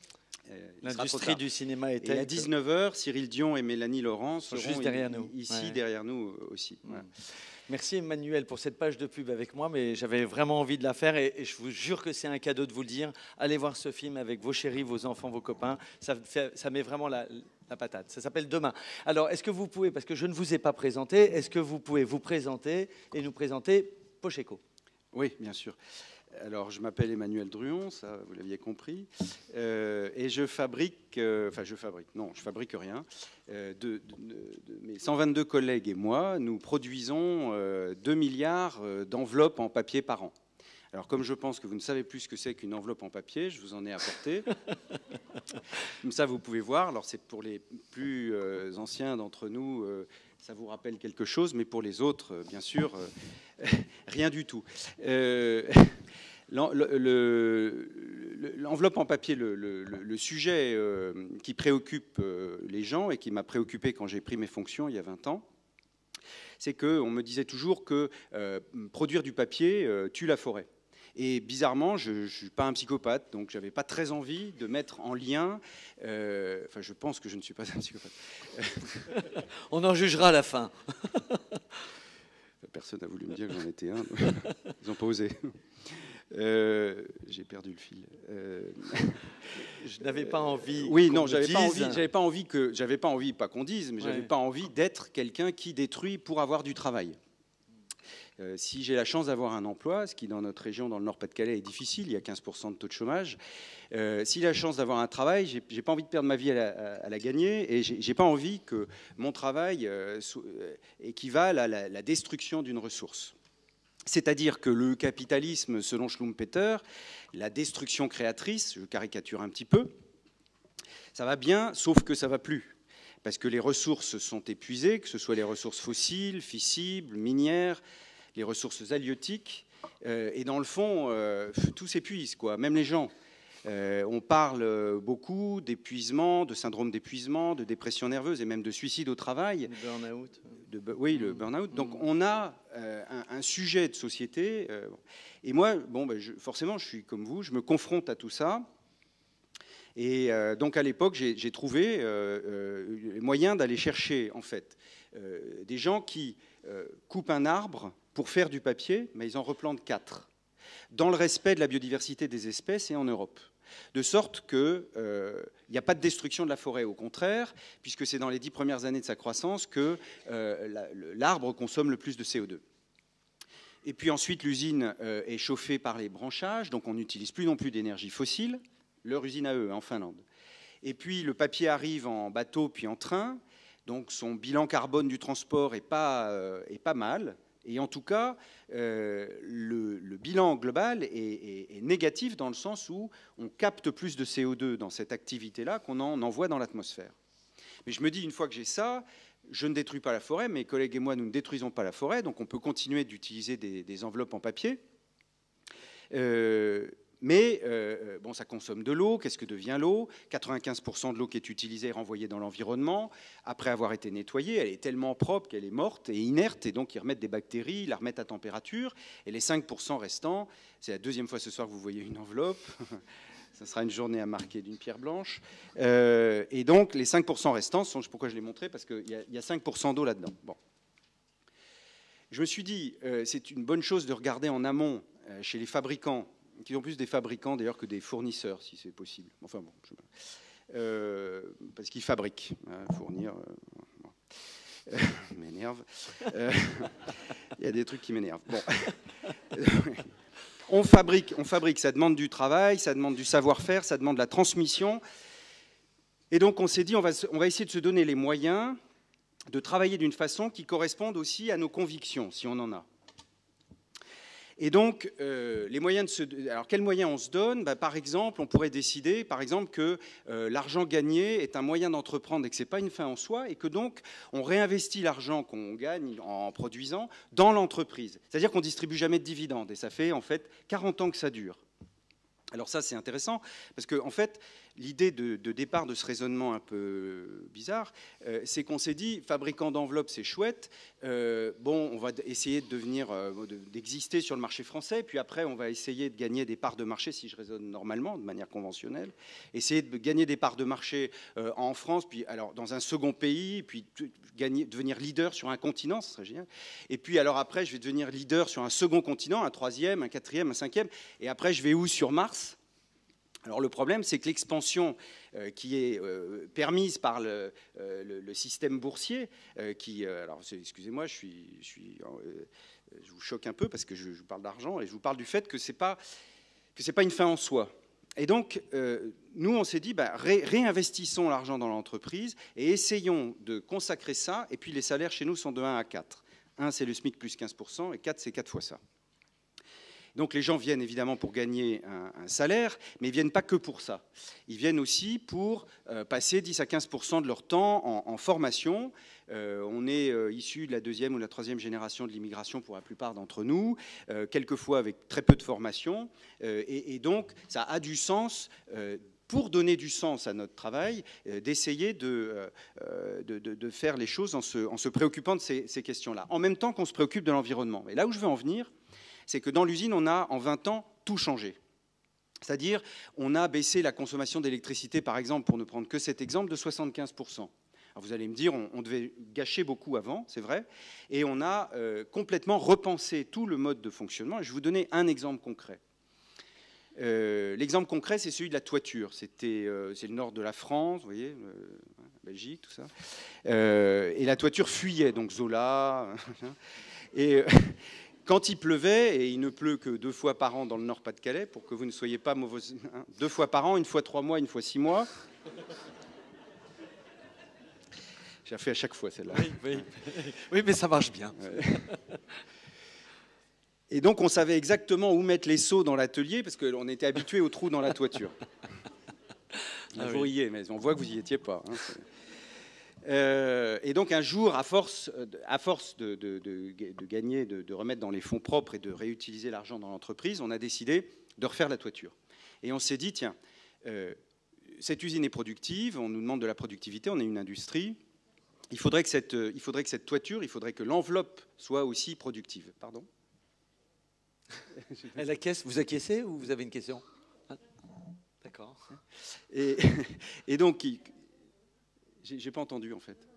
L'industrie du cinéma est telle. Et à dix-neuf heures, Cyril Dion et Mélanie Laurent seront juste derrière nous. ici Ouais. derrière nous aussi. Voilà. Merci Emmanuel pour cette page de pub avec moi, mais j'avais vraiment envie de la faire et, et je vous jure que c'est un cadeau de vous le dire. Allez voir ce film avec vos chéris, vos enfants, vos copains. Ça, fait, ça met vraiment la, la patate. Ça s'appelle Demain. Alors, est-ce que vous pouvez, parce que je ne vous ai pas présenté, est-ce que vous pouvez vous présenter et nous présenter Pocheco? Oui, bien sûr. Alors, je m'appelle Emmanuel Druon, ça vous l'aviez compris, euh, et je fabrique, euh, enfin je fabrique, non, je fabrique rien. Euh, de, de, de mes cent vingt-deux collègues et moi, nous produisons euh, deux milliards d'enveloppes en papier par an. Alors, comme je pense que vous ne savez plus ce que c'est qu'une enveloppe en papier, je vous en ai apporté. Comme ça, vous pouvez voir. Alors, c'est pour les plus euh, anciens d'entre nous, euh, ça vous rappelle quelque chose, mais pour les autres, euh, bien sûr, euh, rien du tout. Euh, L'enveloppe en papier, le, le, le sujet euh, qui préoccupe euh, les gens et qui m'a préoccupé quand j'ai pris mes fonctions il y a vingt ans, c'est qu'on me disait toujours que euh, produire du papier euh, tue la forêt. Et bizarrement, je ne suis pas un psychopathe, donc je n'avais pas très envie de mettre en lien... Euh, enfin, je pense que je ne suis pas un psychopathe. On en jugera à la fin. Personne n'a voulu me dire que j'en étais un. Ils n'ont pas osé. Euh, j'ai perdu le fil. Euh... Je n'avais pas envie. Oui, non, j'avais pas envie. J'avais pas envie que, j'avais pas envie, pas qu'on dise, mais j'avais ouais. pas envie d'être quelqu'un qui détruit pour avoir du travail. Euh, si j'ai la chance d'avoir un emploi, ce qui dans notre région, dans le Nord-Pas-de-Calais, est difficile, il y a quinze pour cent de taux de chômage. Euh, si j'ai la chance d'avoir un travail, j'ai, j'ai pas envie de perdre ma vie à la, à la gagner, et j'ai, j'ai pas envie que mon travail euh, équivale à la, la destruction d'une ressource. C'est-à-dire que le capitalisme, selon Schlumpeter, la destruction créatrice, je caricature un petit peu, ça va bien, sauf que ça va plus. Parce que les ressources sont épuisées, que ce soit les ressources fossiles, fissibles, minières, les ressources halieutiques, euh, et dans le fond, euh, tout s'épuise, quoi, même les gens. Euh, on parle beaucoup d'épuisement, de syndrome d'épuisement, de dépression nerveuse et même de suicide au travail. Le burn-out. De, oui, le burn-out. Donc on a euh, un, un sujet de société. Euh, et moi, bon, ben, je, forcément, je suis comme vous, je me confronte à tout ça. Et euh, donc à l'époque, j'ai, j'ai trouvé euh, euh, les moyens d'aller chercher en fait euh, des gens qui euh, coupent un arbre pour faire du papier, mais ils en replantent quatre, dans le respect de la biodiversité des espèces et en Europe. De sorte qu'il euh, n'y a pas de destruction de la forêt, au contraire, puisque c'est dans les dix premières années de sa croissance que euh, la, l'arbre consomme le plus de C O deux. Et puis ensuite, l'usine euh, est chauffée par les branchages, donc on n'utilise plus non plus d'énergie fossile, leur usine à eux, en Finlande. Et puis le papier arrive en bateau puis en train, donc son bilan carbone du transport est pas, euh, est pas mal. Et en tout cas, euh, le, le bilan global est, est, est négatif dans le sens où on capte plus de C O deux dans cette activité-là qu'on en envoie dans l'atmosphère. Mais je me dis, une fois que j'ai ça, je ne détruis pas la forêt, mes collègues et moi, nous ne détruisons pas la forêt, donc on peut continuer d'utiliser des, des enveloppes en papier. Euh, mais euh, bon, ça consomme de l'eau. Qu'est-ce que devient l'eau ? quatre-vingt-quinze pour cent de l'eau qui est utilisée est renvoyée dans l'environnement. Après avoir été nettoyée, elle est tellement propre qu'elle est morte et inerte, et donc ils remettent des bactéries, ils la remettent à température. Et les cinq pour cent restants, c'est la deuxième fois ce soir que vous voyez une enveloppe. Ça sera une journée à marquer d'une pierre blanche. Euh, et donc les cinq pour cent restants, sont, pourquoi je l'ai montré ? Parce qu'il y, y a cinq pour cent d'eau là-dedans. Bon. Je me suis dit, euh, c'est une bonne chose de regarder en amont euh, chez les fabricants, qui sont plus des fabricants d'ailleurs que des fournisseurs, si c'est possible. Enfin bon, je... euh, parce qu'ils fabriquent, hein, fournir. Euh, bon. euh, m'énerve. Il euh, y a des trucs qui m'énervent. Bon, on fabrique, on fabrique. Ça demande du travail, ça demande du savoir-faire, ça demande de la transmission. Et donc on s'est dit, on va, on va essayer de se donner les moyens de travailler d'une façon qui corresponde aussi à nos convictions, si on en a. Et donc, euh, les moyens de se... Alors, quels moyens on se donne ? Ben, par exemple, on pourrait décider, par exemple, que euh, l'argent gagné est un moyen d'entreprendre et que ce n'est pas une fin en soi, et que donc, on réinvestit l'argent qu'on gagne en produisant dans l'entreprise. C'est-à-dire qu'on ne distribue jamais de dividendes, et ça fait en fait quarante ans que ça dure. Alors ça, c'est intéressant, parce qu'en en fait, l'idée de, de départ de ce raisonnement un peu bizarre, euh, c'est qu'on s'est dit, fabricant d'enveloppes, c'est chouette, euh, bon, on va essayer de devenir, euh, d'exister sur le marché français, puis après, on va essayer de gagner des parts de marché, si je raisonne normalement, de manière conventionnelle, essayer de gagner des parts de marché euh, en France, puis alors dans un second pays, puis gagner, devenir leader sur un continent, ce serait génial, et puis alors après, je vais devenir leader sur un second continent, un troisième, un quatrième, un cinquième, et après, je vais où? Sur Mars? Alors le problème, c'est que l'expansion euh, qui est euh, permise par le, euh, le, le système boursier, euh, qui, euh, alors excusez-moi, je suis, je suis, euh, je vous choque un peu parce que je, je vous parle d'argent et je vous parle du fait que c'est pas que c'est pas une fin en soi. Et donc euh, nous, on s'est dit, bah, ré, réinvestissons l'argent dans l'entreprise et essayons de consacrer ça. Et puis les salaires chez nous sont de un à quatre. un, c'est le SMIC plus quinze pour cent et quatre, c'est quatre fois ça. Donc les gens viennent évidemment pour gagner un, un salaire, mais ils ne viennent pas que pour ça. Ils viennent aussi pour euh, passer dix à quinze pour cent de leur temps en, en formation. Euh, on est euh, issu de la deuxième ou la troisième génération de l'immigration pour la plupart d'entre nous, euh, quelquefois avec très peu de formation. Euh, et, et donc ça a du sens, euh, pour donner du sens à notre travail, euh, d'essayer de, euh, de, de, de faire les choses en se, en se préoccupant de ces, ces questions-là, en même temps qu'on se préoccupe de l'environnement. Et là où je veux en venir, c'est que dans l'usine, on a en vingt ans tout changé. C'est-à-dire, on a baissé la consommation d'électricité, par exemple, pour ne prendre que cet exemple, de soixante-quinze pour cent. Alors vous allez me dire, on, on devait gâcher beaucoup avant, c'est vrai, et on a euh, complètement repensé tout le mode de fonctionnement. Et je vais vous donner un exemple concret. Euh, L'exemple concret, c'est celui de la toiture. C'était, euh, c'est le nord de la France, vous voyez, euh, Belgique, tout ça. Euh, et la toiture fuyait, donc Zola. et... Quand il pleuvait, et il ne pleut que deux fois par an dans le Nord-Pas-de-Calais, pour que vous ne soyez pas mauvais, hein, deux fois par an, une fois trois mois, une fois six mois. J'ai fait à chaque fois celle-là. Oui, oui. Oui, mais ça marche bien. Et donc on savait exactement où mettre les seaux dans l'atelier, parce qu'on était habitué aux trous dans la toiture. Ah, vous oui. riez, mais on voit que vous n'y étiez pas. Hein, Euh, et donc un jour, à force, à force de, de, de, de gagner, de, de remettre dans les fonds propres et de réutiliser l'argent dans l'entreprise, on a décidé de refaire la toiture. Et on s'est dit, tiens, euh, cette usine est productive, on nous demande de la productivité, on est une industrie, il faudrait que cette, il faudrait que cette toiture, il faudrait que l'enveloppe soit aussi productive. Pardon ? La caisse, vous acquiescez ou vous avez une question ? D'accord. Et, et donc... Il, J'ai, j'ai pas entendu en fait.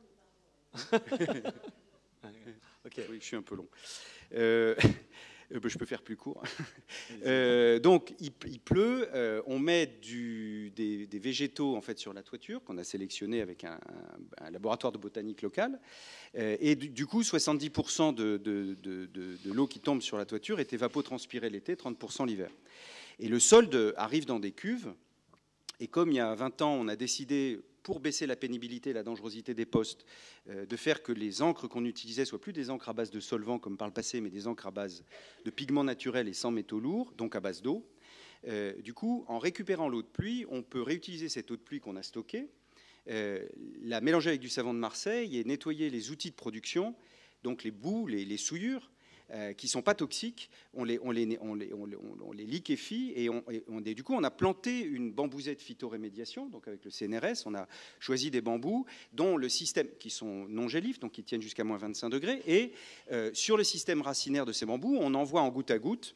Okay. Oui, je suis un peu long. Euh, je peux faire plus court. Euh, donc, il, il pleut. Euh, on met du, des, des végétaux en fait sur la toiture qu'on a sélectionné avec un, un, un laboratoire de botanique local. Euh, et du, du coup, soixante-dix pour cent de, de, de, de, de l'eau qui tombe sur la toiture est évapotranspirée l'été, trente pour cent l'hiver. Et le solde arrive dans des cuves. Et comme il y a vingt ans, on a décidé, pour baisser la pénibilité et la dangerosité des postes, euh, de faire que les encres qu'on utilisait soient plus des encres à base de solvants comme par le passé, mais des encres à base de pigments naturels et sans métaux lourds, donc à base d'eau. Euh, du coup, en récupérant l'eau de pluie, on peut réutiliser cette eau de pluie qu'on a stockée, euh, la mélanger avec du savon de Marseille et nettoyer les outils de production, donc les boues, les, les souillures, Euh, qui ne sont pas toxiques, on les, on les, on les, on les, on les liquéfie et, on, et, on, et du coup on a planté une bambousette phytorémédiation, donc avec le C N R S, on a choisi des bambous dont le système, qui sont non gélifs, donc qui tiennent jusqu'à moins vingt-cinq degrés, et euh, sur le système racinaire de ces bambous, on envoie en goutte à goutte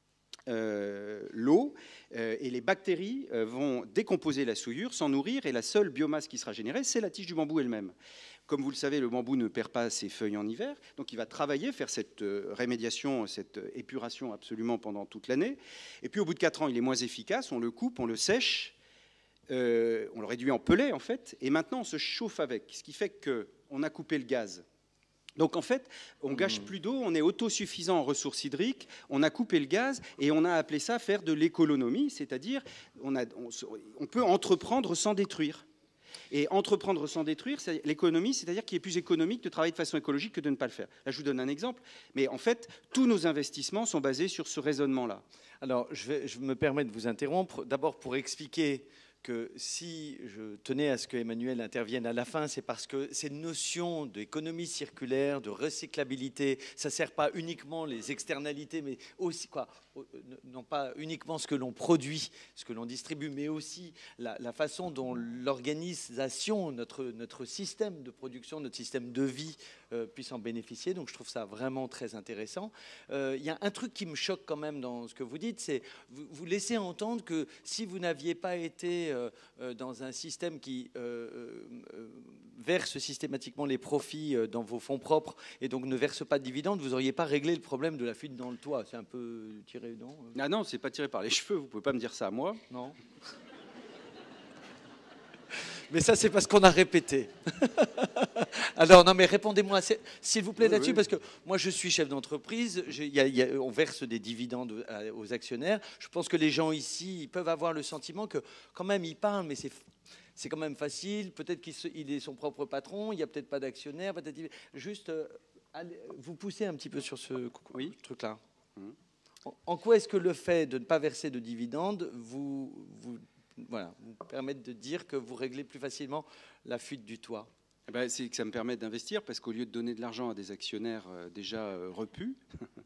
euh, l'eau euh, et les bactéries euh, vont décomposer la souillure, s'en nourrir, et la seule biomasse qui sera générée, c'est la tige du bambou elle-même. Comme vous le savez, le bambou ne perd pas ses feuilles en hiver, donc il va travailler, faire cette rémédiation, cette épuration absolument pendant toute l'année. Et puis au bout de quatre ans, il est moins efficace, on le coupe, on le sèche, euh, on le réduit en pellets en fait, et maintenant on se chauffe avec, ce qui fait qu'on a coupé le gaz. Donc en fait, on ne gâche plus d'eau, on est autosuffisant en ressources hydriques, on a coupé le gaz et on a appelé ça faire de l'économie, c'est-à-dire on, a, on, on peut entreprendre sans détruire. Et entreprendre sans détruire, c'est l'économie, c'est-à-dire qu'il est plus économique de travailler de façon écologique que de ne pas le faire. Là, je vous donne un exemple, mais en fait, tous nos investissements sont basés sur ce raisonnement-là. Alors, je, vais, je me permets de vous interrompre, d'abord pour expliquer que si je tenais à ce que Emmanuel intervienne à la fin, c'est parce que ces notions d'économie circulaire, de recyclabilité, ça ne sert pas uniquement les externalités, mais aussi quoi, non pas uniquement ce que l'on produit, ce que l'on distribue, mais aussi la, la façon dont l'organisation, notre, notre système de production, notre système de vie euh, puisse en bénéficier. Donc je trouve ça vraiment très intéressant. Euh, il y a un truc qui me choque quand même dans ce que vous dites, c'est vous, vous laissez entendre que si vous n'aviez pas été euh, euh, dans un système qui euh, euh, verse systématiquement les profits euh, dans vos fonds propres et donc ne verse pas de dividendes, vous n'auriez pas réglé le problème de la fuite dans le toit. C'est un peu tiré, non? Ah non, c'est pas tiré par les cheveux, vous pouvez pas me dire ça à moi. Non. Mais ça, c'est parce qu'on a répété. Alors, non, mais répondez-moi, s'il vous plaît, oui, là-dessus, oui. parce que moi, je suis chef d'entreprise, j'ai- il y a- il y a- on verse des dividendes à- aux actionnaires. Je pense que les gens ici, ils peuvent avoir le sentiment que, quand même, ils parlent, mais c'est... C'est quand même facile. Peut-être qu'il se- il est son propre patron. Il n'y a peut-être pas d'actionnaire. Peut-être il- juste, euh, allez, vous poussez un petit peu sur ce Oui. truc-là. Mmh. En- En quoi est-ce que le fait de ne pas verser de dividendes vous, vous, voilà, vous permet de dire que vous réglez plus facilement la fuite du toit? Eh ben, c'est que ça me permet d'investir parce qu'au lieu de donner de l'argent à des actionnaires euh, déjà euh, repus,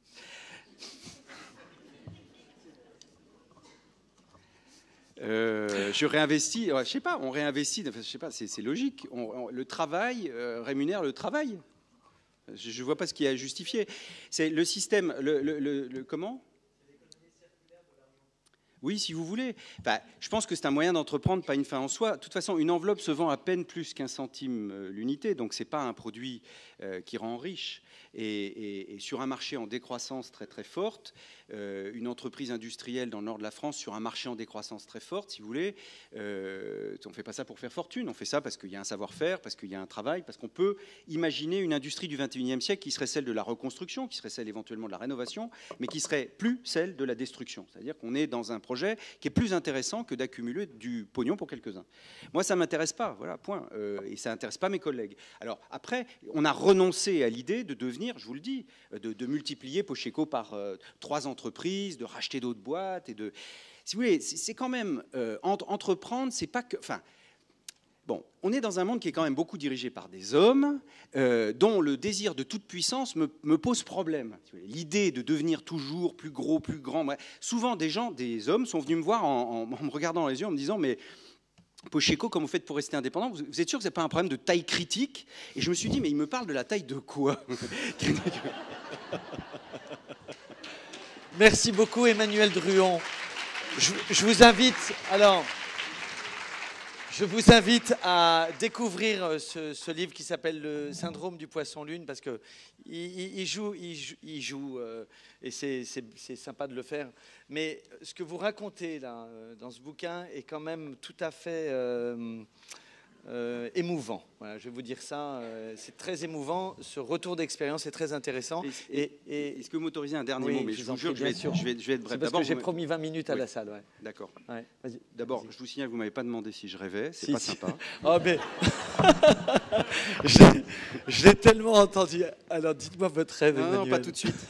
euh, je réinvestis. Ouais, je sais pas, on réinvestit. Enfin, je sais pas, c'est c'est logique. On- on- le travail euh, rémunère le travail. Je ne vois pas ce qui est à justifier. C'est le système. Le, le- le- le- comment? Oui, si vous voulez. Enfin, je pense que c'est un moyen d'entreprendre, pas une fin en soi. De toute façon, une enveloppe se vend à peine plus qu'un centime euh, l'unité, donc c'est pas un produit euh, qui rend riche. Et, et- et sur un marché en décroissance très très forte, euh, une entreprise industrielle dans le nord de la France sur un marché en décroissance très forte, si vous voulez, euh, on ne fait pas ça pour faire fortune, on fait ça parce qu'il y a un savoir-faire, parce qu'il y a un travail, parce qu'on peut imaginer une industrie du vingt et unième siècle qui serait celle de la reconstruction, qui serait celle éventuellement de la rénovation, mais qui serait plus celle de la destruction. C'est-à-dire qu'on est dans un projet qui est plus intéressant que d'accumuler du pognon pour quelques-uns. Moi, ça ne m'intéresse pas, voilà, point. Euh, et ça n'intéresse pas mes collègues. Alors après, on a renoncé à l'idée de devenir, je vous le dis, de, de multiplier Pocheco par euh, trois entreprises, de racheter d'autres boîtes et de... Si vous voulez, c'est c'est quand même... euh, entre- entreprendre, c'est pas que... Enfin, bon, on est dans un monde qui est quand même beaucoup dirigé par des hommes, euh, dont le désir de toute puissance me, me pose problème. L'idée de devenir toujours plus gros, plus grand. Bref. Souvent, des gens, des hommes, sont venus me voir en, en- en me regardant dans les yeux, en me disant, mais Pocheco, comment vous faites pour rester indépendant? Vous, vous êtes sûr que ce n'est pas un problème de taille critique? Et je me suis dit, mais il me parle de la taille de quoi? Merci beaucoup, Emmanuel Druon. Je, je vous invite, alors, je vous invite à découvrir ce, ce livre qui s'appelle Le syndrome du poisson-lune, parce que il, il- il joue, il joue, il joue, euh, et c'est c'est- c'est sympa de le faire. Mais ce que vous racontez là euh, dans ce bouquin est quand même tout à fait euh, euh, émouvant. Voilà, je vais vous dire ça. euh, c'est très émouvant. Ce retour d'expérience est très intéressant. Et, et, Est-ce que vous m'autorisez un dernier Oui, mot? Mais je je vous en vous jure, prie, je vais, bien sûr. je vais, je vais être bref. C'est parce D'abord, que j'ai vous me- promis vingt minutes à Oui. la salle. Ouais. D'accord. Ouais, vas-y. D'abord, je vous signale que vous ne m'avez pas demandé si je rêvais. C'est Si, pas si. sympa. Oh, mais je l'ai- je l'ai tellement entendu. Alors, dites-moi votre rêve, Non, non, Emmanuel. pas tout de suite.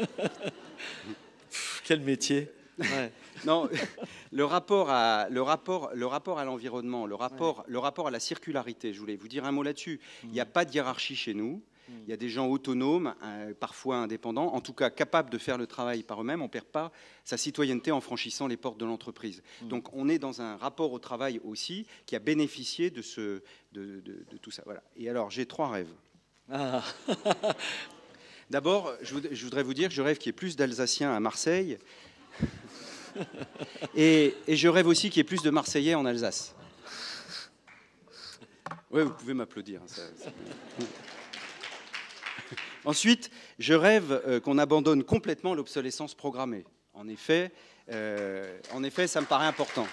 Pff, Quel métier. Ouais. Non, le rapport à le rapport le rapport à l'environnement, le rapport le rapport à la circularité. Je voulais vous dire un mot là-dessus. Il n'y a pas de hiérarchie chez nous. Il y a des gens autonomes, euh, parfois indépendants, en tout cas capables de faire le travail par eux-mêmes. On ne perd pas sa citoyenneté en franchissant les portes de l'entreprise. Donc on est dans un rapport au travail aussi qui a bénéficié de, ce, de, de- de tout ça. Voilà. Et alors j'ai trois rêves. Ah. D'abord, je, voud- je voudrais vous dire que je rêve qu'il y ait plus d'Alsaciens à Marseille. Et, et je rêve aussi qu'il y ait plus de Marseillais en Alsace. Oui, vous pouvez m'applaudir. hein, ça- ça- Ensuite, je rêve euh, qu'on abandonne complètement l'obsolescence programmée. En effet, euh, en effet, ça me paraît important.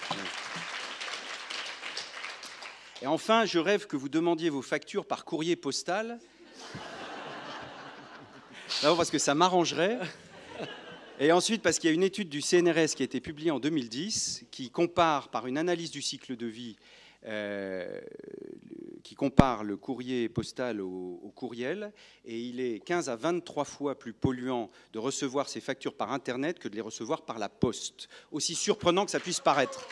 Et enfin, je rêve que vous demandiez vos factures par courrier postal. D'abord parce que ça m'arrangerait. Et ensuite, parce qu'il y a une étude du C N R S qui a été publiée en deux mille dix, qui compare, par une analyse du cycle de vie, euh, le- qui compare le courrier postal au, au courriel, et il est quinze à vingt-trois fois plus polluant de recevoir ces factures par Internet que de les recevoir par la poste. Aussi surprenant que ça puisse paraître.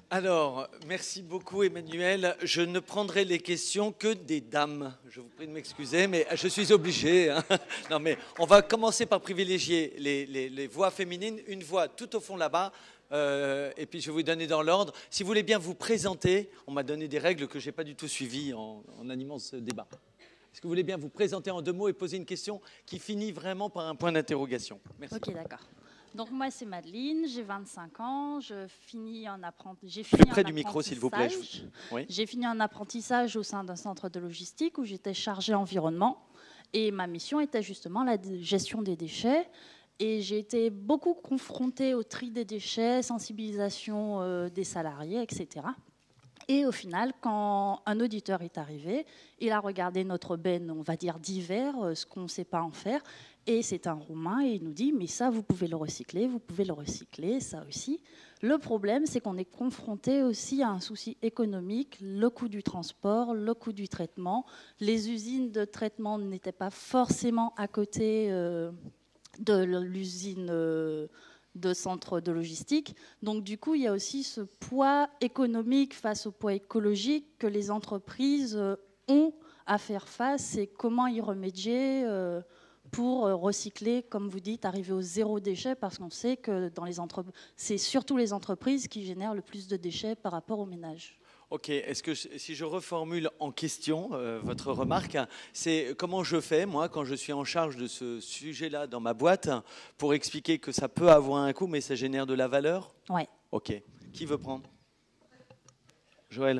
Alors, merci beaucoup Emmanuel. Je ne prendrai les questions que des dames. Je vous prie de m'excuser, mais je suis obligé. Hein. Non, mais on va commencer par privilégier les, les, les voix féminines. Une voix tout au fond là-bas. Euh, et puis je vais vous donner dans l'ordre. Si vous voulez bien vous présenter, on m'a donné des règles que je n'ai pas du tout suivies en, en animant ce débat. Est-ce que vous voulez bien vous présenter en deux mots et poser une question qui finit vraiment par un point d'interrogation? Merci. Ok, d'accord. Donc moi c'est Madeleine, j'ai vingt-cinq ans, je finis en apprentissage. Plus près du micro s'il vous plaît. Je... Oui. J'ai fini en apprentissage au sein d'un centre de logistique où j'étais chargée environnement et ma mission était justement la gestion des déchets. Et j'ai été beaucoup confrontée au tri des déchets, sensibilisation euh, des salariés, et cetera. Et au final, quand un auditeur est arrivé, il a regardé notre benne, on va dire d'hiver, euh, ce qu'on ne sait pas en faire. Et c'est un Roumain et il nous dit, mais ça, vous pouvez le recycler, vous pouvez le recycler, ça aussi. Le problème, c'est qu'on est confronté aussi à un souci économique, le coût du transport, le coût du traitement. Les usines de traitement n'étaient pas forcément à côté euh, de l'usine euh, de centre de logistique. Donc du coup, il y a aussi ce poids économique face au poids écologique que les entreprises euh, ont à faire face et comment y remédier euh, pour recycler, comme vous dites, arriver au zéro déchet, parce qu'on sait que dans les entre... c'est surtout les entreprises qui génèrent le plus de déchets par rapport aux ménages. Ok, est-ce que si je reformule en question euh, votre remarque, c'est comment je fais, moi, quand je suis en charge de ce sujet-là dans ma boîte, pour expliquer que ça peut avoir un coût, mais ça génère de la valeur? Ouais. Ok. Qui veut prendre? Joël?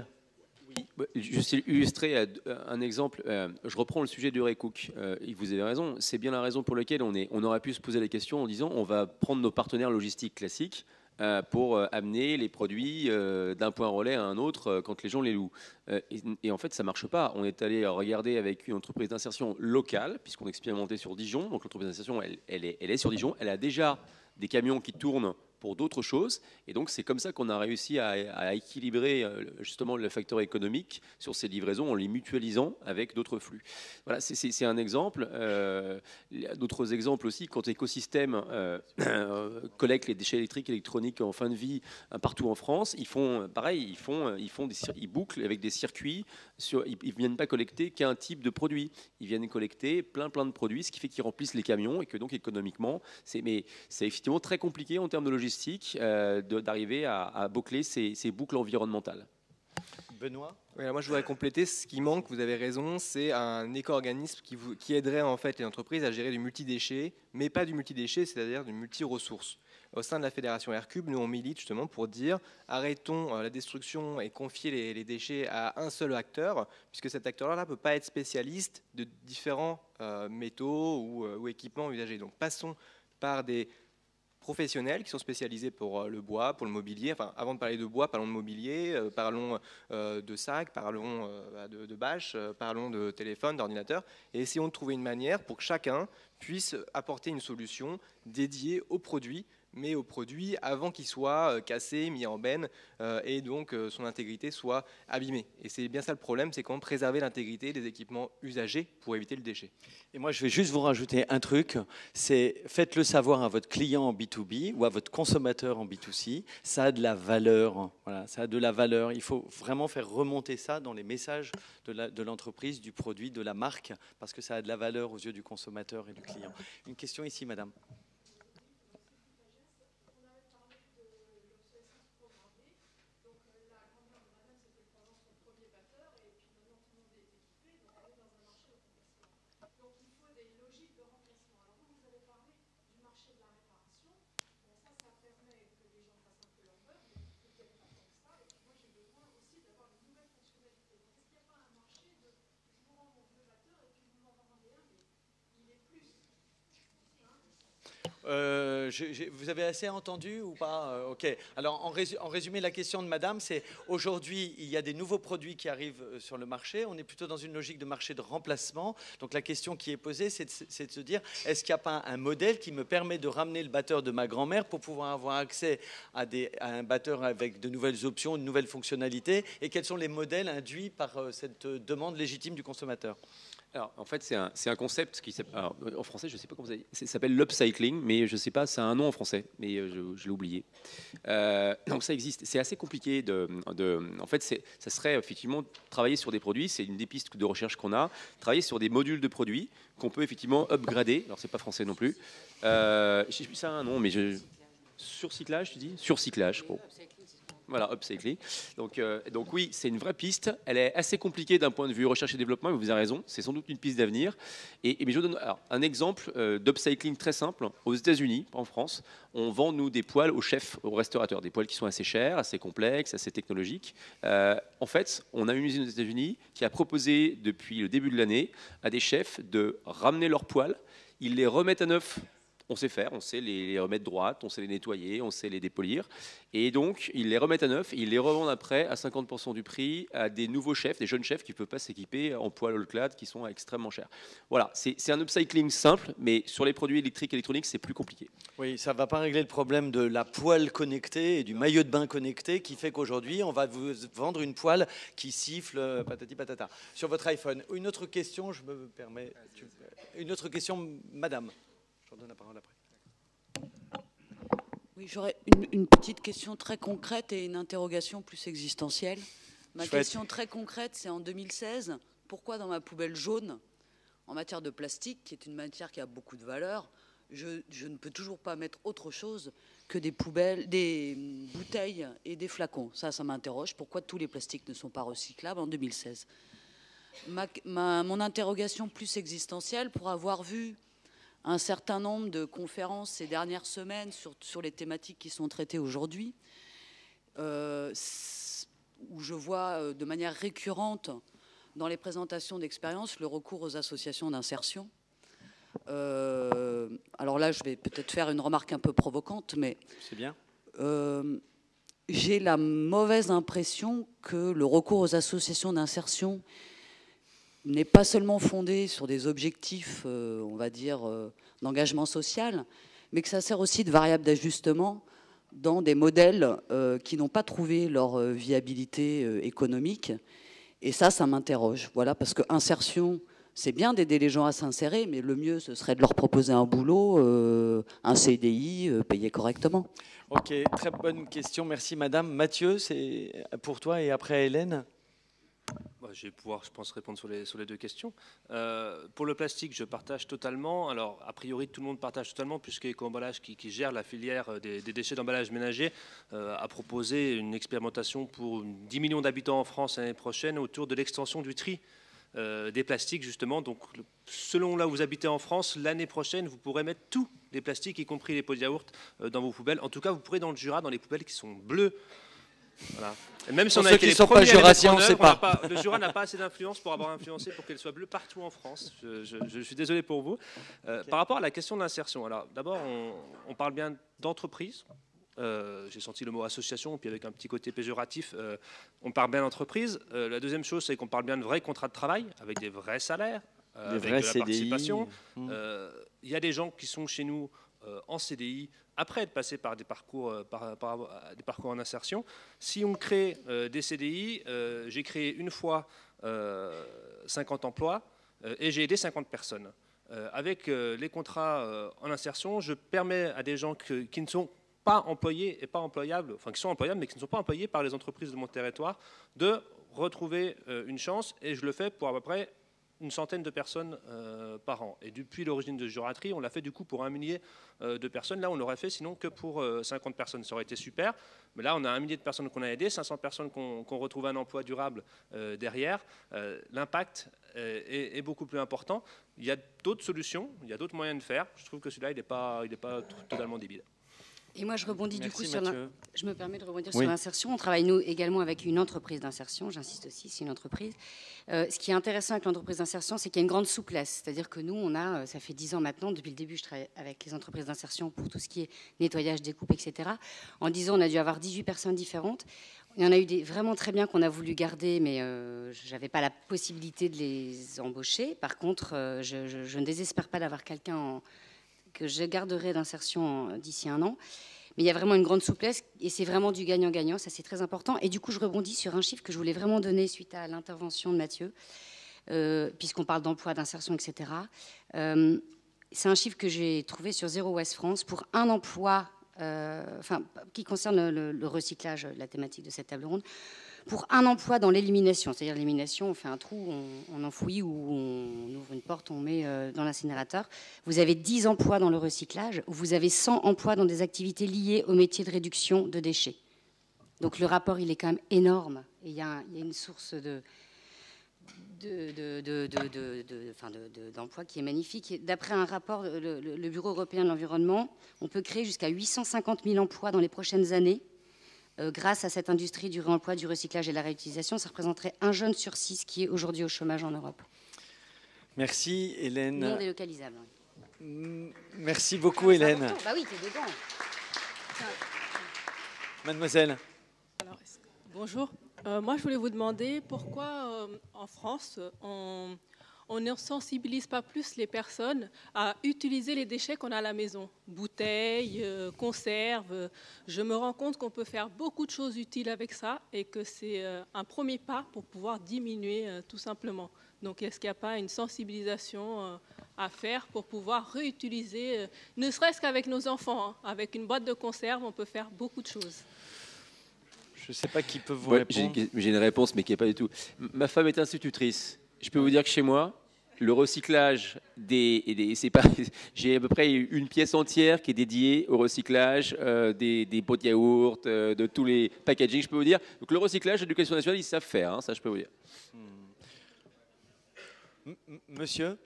Juste illustrer un exemple, je reprends le sujet du Recook. Vous avez raison, c'est bien la raison pour laquelle on, est, on aurait pu se poser la question en disant on va prendre nos partenaires logistiques classiques pour amener les produits d'un point relais à un autre quand les gens les louent. Et en fait, ça ne marche pas. On est allé regarder avec une entreprise d'insertion locale, puisqu'on expérimentait sur Dijon. Donc l'entreprise d'insertion, elle, elle, est, elle est sur Dijon. Elle a déjà des camions qui tournent pour d'autres choses. Et donc, c'est comme ça qu'on a réussi à, à équilibrer justement le facteur économique sur ces livraisons en les mutualisant avec d'autres flux. Voilà, c'est un exemple. Euh, d'autres exemples aussi, quand l'écosystème euh, collecte les déchets électriques et électroniques en fin de vie euh, partout en France, ils font pareil, ils, font, ils, font des, ils bouclent avec des circuits. Sur, ils ne viennent pas collecter qu'un type de produit. Ils viennent collecter plein, plein de produits, ce qui fait qu'ils remplissent les camions et que donc économiquement, c'est effectivement très compliqué en termes de logistique. Euh, d'arriver à, à boucler ces, ces boucles environnementales. Benoît? Oui, moi je voudrais compléter, ce qui manque, vous avez raison, c'est un éco-organisme qui, vous, qui aiderait en fait les entreprises à gérer du multidéchet, mais pas du multidéchet, c'est-à-dire du multi-ressources. Au sein de la fédération Aircube, nous on milite justement pour dire arrêtons la destruction et confier les, les déchets à un seul acteur, puisque cet acteur-là ne peut pas être spécialiste de différents euh, métaux ou, euh, ou équipements usagés. Donc passons par des professionnels qui sont spécialisés pour le bois, pour le mobilier. Enfin, avant de parler de bois, parlons de mobilier, euh, parlons euh, de sacs, parlons euh, de, de bâches, euh, parlons de téléphone, d'ordinateur, et essayons de trouver une manière pour que chacun puisse apporter une solution dédiée aux produits, mais aux produits avant qu'ils soient cassés, mis en benne, euh, et donc euh, son intégrité soit abîmée. Et c'est bien ça le problème, c'est comment préserver l'intégrité des équipements usagés pour éviter le déchet. Et moi, je vais juste vous rajouter un truc, c'est faites-le savoir à votre client en B deux B ou à votre consommateur en B deux C, ça a de la valeur. Voilà, ça a de la valeur. Il faut vraiment faire remonter ça dans les messages de l'entreprise, du produit, de la marque, parce que ça a de la valeur aux yeux du consommateur et du client. Une question ici, madame. Euh, je, je, vous avez assez entendu ou pas? euh, Ok. Alors, en, résu en résumé, la question de madame, c'est aujourd'hui, il y a des nouveaux produits qui arrivent sur le marché. On est plutôt dans une logique de marché de remplacement. Donc, la question qui est posée, c'est de, de se dire, est-ce qu'il n'y a pas un modèle qui me permet de ramener le batteur de ma grand-mère pour pouvoir avoir accès à, des, à un batteur avec de nouvelles options, de nouvelles fonctionnalités? Et quels sont les modèles induits par euh, cette demande légitime du consommateur? Alors, en fait, c'est un, un concept qui s'appelle, en français, je ne sais pas comment ça s'appelle l'upcycling, mais je ne sais pas ça a un nom en français, mais euh, je, je l'ai oublié. Euh, donc ça existe. C'est assez compliqué. De, de, en fait, c'est, ça serait effectivement travailler sur des produits. C'est une des pistes de recherche qu'on a. Travailler sur des modules de produits qu'on peut effectivement upgrader. Alors c'est pas français non plus. Euh, je sais plus ça a un nom, mais je surcyclage, tu dis surcyclage. Bon. Voilà, upcycling. Donc, euh, donc oui, c'est une vraie piste. Elle est assez compliquée d'un point de vue recherche et développement, mais vous avez raison, c'est sans doute une piste d'avenir. Et, et mais je vous donne alors, un exemple euh, d'upcycling très simple. Aux États-Unis, pas en France, on vend nous des poêles aux chefs, aux restaurateurs, des poêles qui sont assez chers, assez complexes, assez technologiques. Euh, en fait, on a une usine aux États-Unis qui a proposé depuis le début de l'année à des chefs de ramener leurs poêles, ils les remettent à neuf. On sait faire, on sait les remettre droites, on sait les nettoyer, on sait les dépolir. Et donc, ils les remettent à neuf, ils les revendent après à cinquante pour cent du prix à des nouveaux chefs, des jeunes chefs qui ne peuvent pas s'équiper en poêles all-clad qui sont extrêmement chers. Voilà, c'est, c'est un upcycling simple, mais sur les produits électriques et électroniques, c'est plus compliqué. Oui, ça ne va pas régler le problème de la poêle connectée et du maillot de bain connecté qui fait qu'aujourd'hui, on va vous vendre une poêle qui siffle patati patata. Sur votre iPhone, une autre question, je me permets. Une autre question, madame. Je vous donne la parole après. Oui, j'aurais une, une petite question très concrète et une interrogation plus existentielle. Ma Chouette. question très concrète, c'est en deux mille seize, pourquoi dans ma poubelle jaune, en matière de plastique, qui est une matière qui a beaucoup de valeur, je, je ne peux toujours pas mettre autre chose que des poubelles, des bouteilles et des flacons. Ça, ça m'interroge. Pourquoi tous les plastiques ne sont pas recyclables en deux mille seize? ma, ma, Mon interrogation plus existentielle, pour avoir vu un certain nombre de conférences ces dernières semaines sur, sur les thématiques qui sont traitées aujourd'hui, euh, où je vois de manière récurrente dans les présentations d'expériences le recours aux associations d'insertion. Euh, alors là, je vais peut-être faire une remarque un peu provocante, mais c'est bien. Euh, j'ai la mauvaise impression que le recours aux associations d'insertion n'est pas seulement fondé sur des objectifs, euh, on va dire, euh, d'engagement social, mais que ça sert aussi de variable d'ajustement dans des modèles euh, qui n'ont pas trouvé leur euh, viabilité euh, économique. Et ça, ça m'interroge. Voilà, parce que insertion, c'est bien d'aider les gens à s'insérer, mais le mieux, ce serait de leur proposer un boulot, euh, un C D I, euh, payé correctement. Ok, très bonne question. Merci, madame. Mathieu, c'est pour toi et après Hélène. Je vais pouvoir, je pense, répondre sur les, sur les deux questions. Euh, pour le plastique, je partage totalement. Alors, a priori, tout le monde partage totalement, puisque Éco-emballage, qui, qui gère la filière des, des déchets d'emballage ménager, euh, a proposé une expérimentation pour dix millions d'habitants en France l'année prochaine autour de l'extension du tri euh, des plastiques, justement. Donc, le, selon là où vous habitez en France, l'année prochaine, vous pourrez mettre tous les plastiques, y compris les pots de yaourt, euh, dans vos poubelles. En tout cas, vous pourrez dans le Jura, dans les poubelles qui sont bleues. Voilà. Et même si on a été les premiers à les mettre en œuvre, on n'a pas, le Jura n'a pas assez d'influence pour avoir influencé pour qu'elle soit bleue partout en France. Je, je, je suis désolé pour vous. Euh, okay. Par rapport à la question d'insertion, alors d'abord, on, on parle bien d'entreprise. Euh, j'ai senti le mot association, puis avec un petit côté péjoratif, euh, on parle bien d'entreprise. Euh, la deuxième chose, c'est qu'on parle bien de vrais contrats de travail, avec des vrais salaires, euh, avec vrais de la C D I. participation. Il Mmh. euh, y a des gens qui sont chez nous euh, en C D I, après être passé par des parcours, euh, par, par, des parcours en insertion. Si on crée euh, des C D I, euh, j'ai créé une fois euh, cinquante emplois euh, et j'ai aidé cinquante personnes. Euh, avec euh, les contrats euh, en insertion, je permets à des gens que, qui ne sont pas employés et pas employables, enfin qui sont employables mais qui ne sont pas employés par les entreprises de mon territoire, de retrouver euh, une chance, et je le fais pour à peu près une centaine de personnes euh, par an. Et depuis l'origine de Juratri, on l'a fait du coup pour un millier euh, de personnes. Là, on l'aurait fait sinon que pour euh, cinquante personnes. Ça aurait été super. Mais là, on a un millier de personnes qu'on a aidées, cinq cents personnes qu'on qu'on retrouve un emploi durable euh, derrière. Euh, L'impact euh, est, est beaucoup plus important. Il y a d'autres solutions, il y a d'autres moyens de faire. Je trouve que celui-là, il n'est pas, il n'est pas totalement débile. Et moi, je rebondis Merci, du coup sur Mathieu. l'in- je me permets de rebondir Oui. sur l'insertion. On travaille nous également avec une entreprise d'insertion. J'insiste aussi, c'est une entreprise. Euh, ce qui est intéressant avec l'entreprise d'insertion, c'est qu'il y a une grande souplesse. C'est-à-dire que nous, on a, euh, ça fait dix ans maintenant, depuis le début, je travaille avec les entreprises d'insertion pour tout ce qui est nettoyage, découpe, et cetera. En dix ans, on a dû avoir dix-huit personnes différentes. Il y en a eu des vraiment très bien qu'on a voulu garder, mais euh, je n'avais pas la possibilité de les embaucher. Par contre, euh, je, je- je ne désespère pas d'avoir quelqu'un en- que je garderai d'insertion en- d'ici un an. Mais il y a vraiment une grande souplesse et c'est vraiment du gagnant-gagnant, ça c'est très important. Et du coup, je rebondis sur un chiffre que je voulais vraiment donner suite à l'intervention de Mathieu, euh, puisqu'on parle d'emploi, d'insertion, et cetera. Euh, c'est un chiffre que j'ai trouvé sur Zero Waste France pour un emploi, euh, enfin, qui concerne le, le recyclage, la thématique de cette table ronde. Pour un emploi dans l'élimination, c'est-à-dire l'élimination, on fait un trou, on, on enfouit ou on ouvre une porte, on met euh, dans l'incinérateur. Vous avez dix emplois dans le recyclage, vous avez cent emplois dans des activités liées au métier de réduction de déchets. Donc le rapport, il est quand même énorme. Et il y a, il y a une source de, de, de, de, de, de, de, enfin de, de, d'emploi qui est magnifique. D'après un rapport, le, le Bureau européen de l'environnement, on peut créer jusqu'à huit cent cinquante mille emplois dans les prochaines années. Euh, grâce à cette industrie du réemploi, du recyclage et de la réutilisation, ça représenterait un jeune sur six qui est aujourd'hui au chômage en Europe. Merci Hélène. Non délocalisable. Merci beaucoup Hélène. Bah oui, t'es dedans. Mademoiselle. Alors, bonjour. Euh, moi, je voulais vous demander pourquoi euh, en France, on, on ne sensibilise pas plus les personnes à utiliser les déchets qu'on a à la maison. Bouteilles, euh, conserves. Je me rends compte qu'on peut faire beaucoup de choses utiles avec ça et que c'est euh, un premier pas pour pouvoir diminuer euh, tout simplement. Donc, est-ce qu'il n'y a pas une sensibilisation euh, à faire pour pouvoir réutiliser, euh, ne serait-ce qu'avec nos enfants, hein, avec une boîte de conserve, on peut faire beaucoup de choses. Je ne sais pas qui peut vous Ouais, répondre. J'ai j'ai une réponse, mais qui n'est pas du tout. M- Ma femme est institutrice. Je peux vous dire que chez moi, le recyclage des, et des c'est pas, j'ai à peu près une pièce entière qui est dédiée au recyclage euh, des, des pots de yaourt, euh, de tous les packaging. Je peux vous dire. Donc le recyclage, l'éducation nationale, ils savent faire. Hein, ça, je peux vous dire. M- m- Monsieur,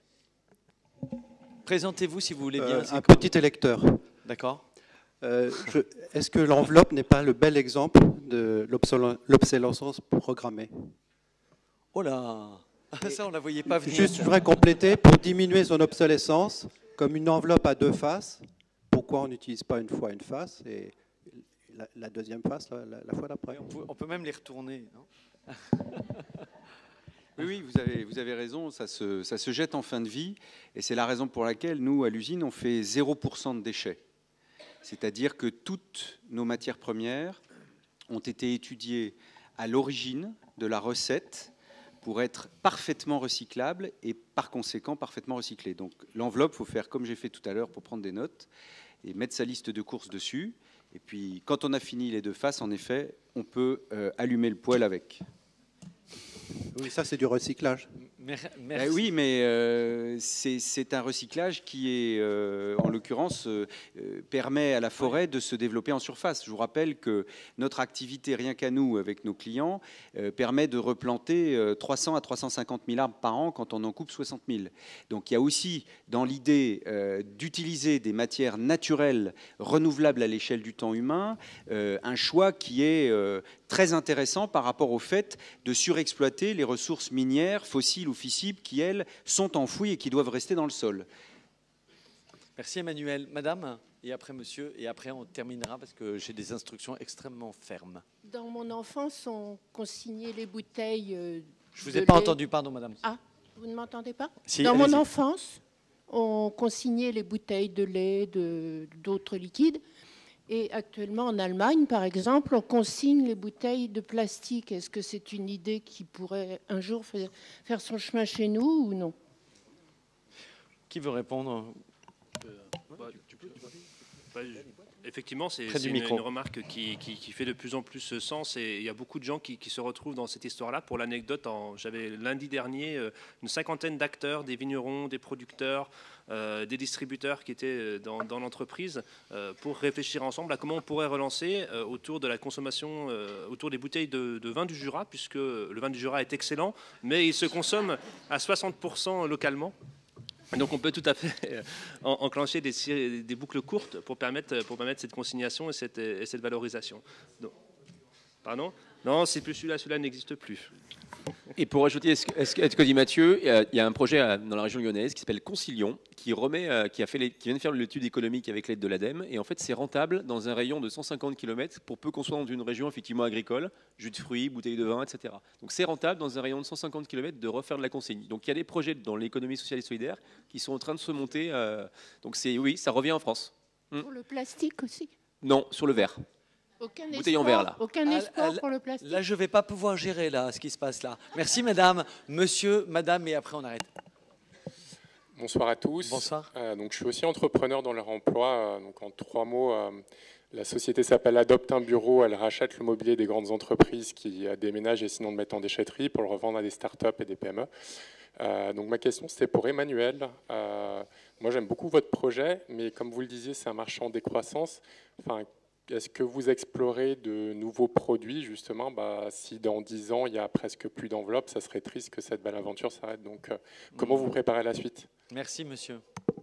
présentez-vous si vous voulez bien. Euh, c'est un quoi petit électeur. D'accord. Euh, je- Est-ce que l'enveloppe n'est pas le bel exemple de l'obsolescence l'obsolescence programmée? Oh là, ça on la voyait pas venir. Juste, je voudrais compléter, pour diminuer son obsolescence, comme une enveloppe à deux faces, pourquoi on n'utilise pas une fois une face et la, la deuxième face la, la- la fois d'après? On peut, on peut même les retourner. Non Oui, oui, vous avez, vous avez raison, ça se, ça se jette en fin de vie, et c'est la raison pour laquelle nous, à l'usine, on fait zéro pour cent de déchets. C'est-à-dire que toutes nos matières premières ont été étudiées à l'origine de la recette pour être parfaitement recyclables et par conséquent parfaitement recyclées. Donc l'enveloppe, il faut faire comme j'ai fait tout à l'heure pour prendre des notes et mettre sa liste de courses dessus. Et puis quand on a fini les deux faces, en effet, on peut euh, allumer le poêle avec. Oui, ça c'est du recyclage. Mer- Eh oui, mais euh, c'est c'est un recyclage qui est, euh, en l'occurrence, euh, euh, permet à la forêt de se développer en surface. Je vous rappelle que notre activité, rien qu'à nous, avec nos clients, euh, permet de replanter euh, trois cents à trois cent cinquante mille arbres par an quand on en coupe soixante mille. Donc il y a aussi dans l'idée euh, d'utiliser des matières naturelles renouvelables à l'échelle du temps humain, euh, un choix qui est euh, très intéressant par rapport au fait de surexploiter les ressources minières, fossiles ou fissibles qui, elles, sont enfouies et qui doivent rester dans le sol. Merci Emmanuel. Madame, et après monsieur, et après on terminera parce que j'ai des instructions extrêmement fermes. Dans mon enfance, on consignait les bouteilles. euh, Je vous de ai pas lait. entendu, pardon madame. Ah, vous ne m'entendez pas? Si, Dans mon allez-y. enfance, on consignait les bouteilles de lait, de- d'autres liquides. Et actuellement, en Allemagne, par exemple, on consigne les bouteilles de plastique. Est-ce que c'est une idée qui pourrait un jour faire, faire son chemin chez nous ou non? Qui veut répondre? Bah, bah, je- effectivement, c'est Près du c'est une, micro. une remarque qui, qui- qui fait de plus en plus sens et il y a beaucoup de gens qui, qui se retrouvent dans cette histoire-là. Pour l'anecdote, en- j'avais lundi dernier euh, une cinquantaine d'acteurs, des vignerons, des producteurs, euh, des distributeurs qui étaient euh, dans, dans l'entreprise euh, pour réfléchir ensemble à comment on pourrait relancer euh, autour de la consommation, euh, autour des bouteilles de, de vin du Jura, puisque le vin du Jura est excellent, mais il se consomme à soixante pour cent localement. Donc on peut tout à fait en- enclencher des, séries- des boucles courtes pour permettre, pour permettre cette consignation et cette, et cette valorisation. Donc, pardon? Non, c'est plus celui-là, celui-là n'existe plus. Et pour ajouter ce que- ce que ce que dit Mathieu, il y a- il y a un projet à- dans la région lyonnaise qui s'appelle Concilion, qui remet, euh, qui a fait, les- qui vient de faire l'étude économique avec l'aide de l'ADEME, et en fait c'est rentable dans un rayon de cent cinquante kilomètres pour peu qu'on soit dans une région effectivement agricole, jus de fruits, bouteilles de vin, et cetera. Donc c'est rentable dans un rayon de cent cinquante kilomètres de refaire de la consigne. Donc il y a des projets dans l'économie sociale et solidaire qui sont en train de se monter. euh, donc c'est oui, ça revient en France. Hmm. Pour le plastique aussi? Non, sur le verre. Aucun Bouteille en espoir- verre, là. Aucun Ah, espoir ah, pour le plastique? Là, je vais pas pouvoir gérer là ce qui se passe là. Merci madame, monsieur, madame, et après on arrête. Bonsoir à tous. Bonsoir. Euh, donc, je suis aussi entrepreneur dans leur emploi. Euh, donc, en trois mots, euh, la société s'appelle Adopte un bureau. Elle rachète le mobilier des grandes entreprises qui euh, déménagent et sinon le mettent en déchetterie pour le revendre à des startups et des P M E. Euh, donc, ma question, c'était pour Emmanuel. Euh, moi, j'aime beaucoup votre projet, mais comme vous le disiez, c'est un marché en décroissance. Enfin, est-ce que vous explorez de nouveaux produits, justement bah, si dans dix ans, il y a presque plus d'enveloppe, ça serait triste que cette belle aventure s'arrête. Donc, euh, comment vous préparez la suite ? Merci, monsieur.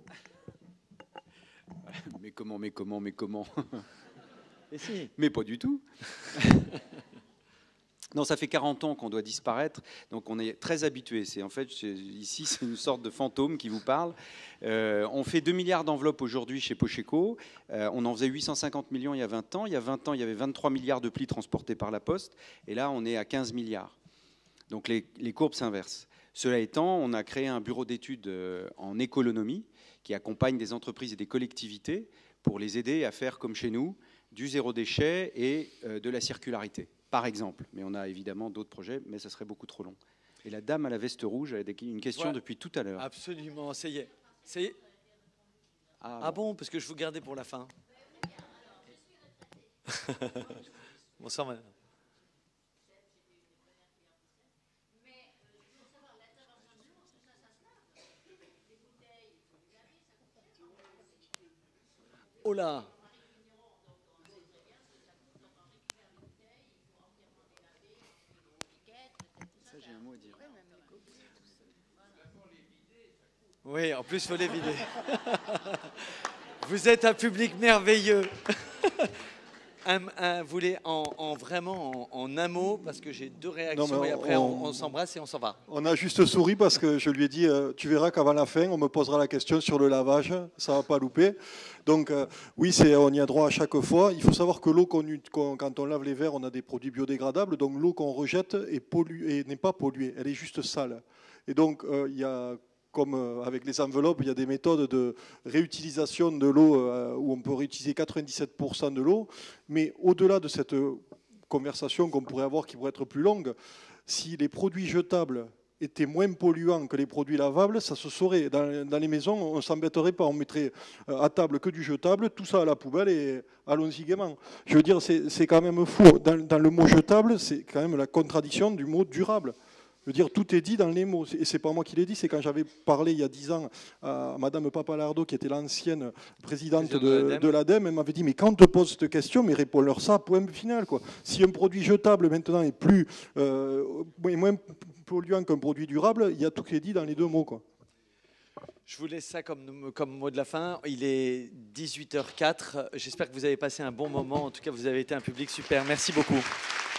Mais comment, mais comment, mais comment Et si. Mais pas du tout. Non, ça fait quarante ans qu'on doit disparaître, donc on est très habitué. C'est en fait ici, c'est une sorte de fantôme qui vous parle. Euh, on fait deux milliards d'enveloppes aujourd'hui chez Pocheco. Euh, on en faisait huit cent cinquante millions il y a vingt ans. Il y a vingt ans, il y avait vingt-trois milliards de plis transportés par la Poste, et là, on est à quinze milliards. Donc les, les courbes s'inversent. Cela étant, on a créé un bureau d'études en économie qui accompagne des entreprises et des collectivités pour les aider à faire comme chez nous du zéro déchet et euh, de la circularité, par exemple. Mais on a évidemment d'autres projets, mais ça serait beaucoup trop long. Et la dame à la veste rouge a une question Voilà. depuis tout à l'heure. Absolument, ça y est. Ça y est. Ah, ah bon, parce que je vous gardais pour la fin. Bonsoir, madame. Oh là! Ça, j'ai un mot à dire. Oui, en plus, il faut les vider. Vous êtes un public merveilleux. un, un, vous voulez en, en vraiment en, en un mot, parce que j'ai deux réactions Non, et après on, on, on s'embrasse et on s'en va. On a juste souri parce que je lui ai dit, euh, tu verras qu'avant la fin, on me posera la question sur le lavage, ça ne va pas louper. Donc euh, oui, c'est, on y a droit à chaque fois. Il faut savoir que l'eau, qu'on, qu'on, quand on lave les verres, on a des produits biodégradables, donc l'eau qu'on rejette est polluée, n'est pas polluée, elle est juste sale. Et donc euh, il y a... Comme avec les enveloppes, il y a des méthodes de réutilisation de l'eau où on peut réutiliser quatre-vingt-dix-sept pour cent de l'eau. Mais au-delà de cette conversation qu'on pourrait avoir qui pourrait être plus longue, si les produits jetables étaient moins polluants que les produits lavables, ça se saurait. Dans, dans les maisons, on ne s'embêterait pas, on mettrait à table que du jetable, tout ça à la poubelle et allons-y gaiement. Je veux dire, c'est, c'est quand même fou. Dans, dans le mot jetable, c'est quand même la contradiction du mot durable. Je veux dire, tout est dit dans les mots. Et c'est pas moi qui l'ai dit, c'est quand j'avais parlé il y a dix ans à Madame Papalardo, qui était l'ancienne présidente de, de l'ADEME, elle m'avait dit, mais quand on te pose cette question, mais réponds-leur ça, point final, quoi. Si un produit jetable maintenant est plus euh, moins polluant qu'un produit durable, il y a tout qui est dit dans les deux mots, quoi. Je vous laisse ça comme, comme mot de la fin. Il est dix-huit heures zéro quatre. J'espère que vous avez passé un bon moment. En tout cas, vous avez été un public super. Merci beaucoup.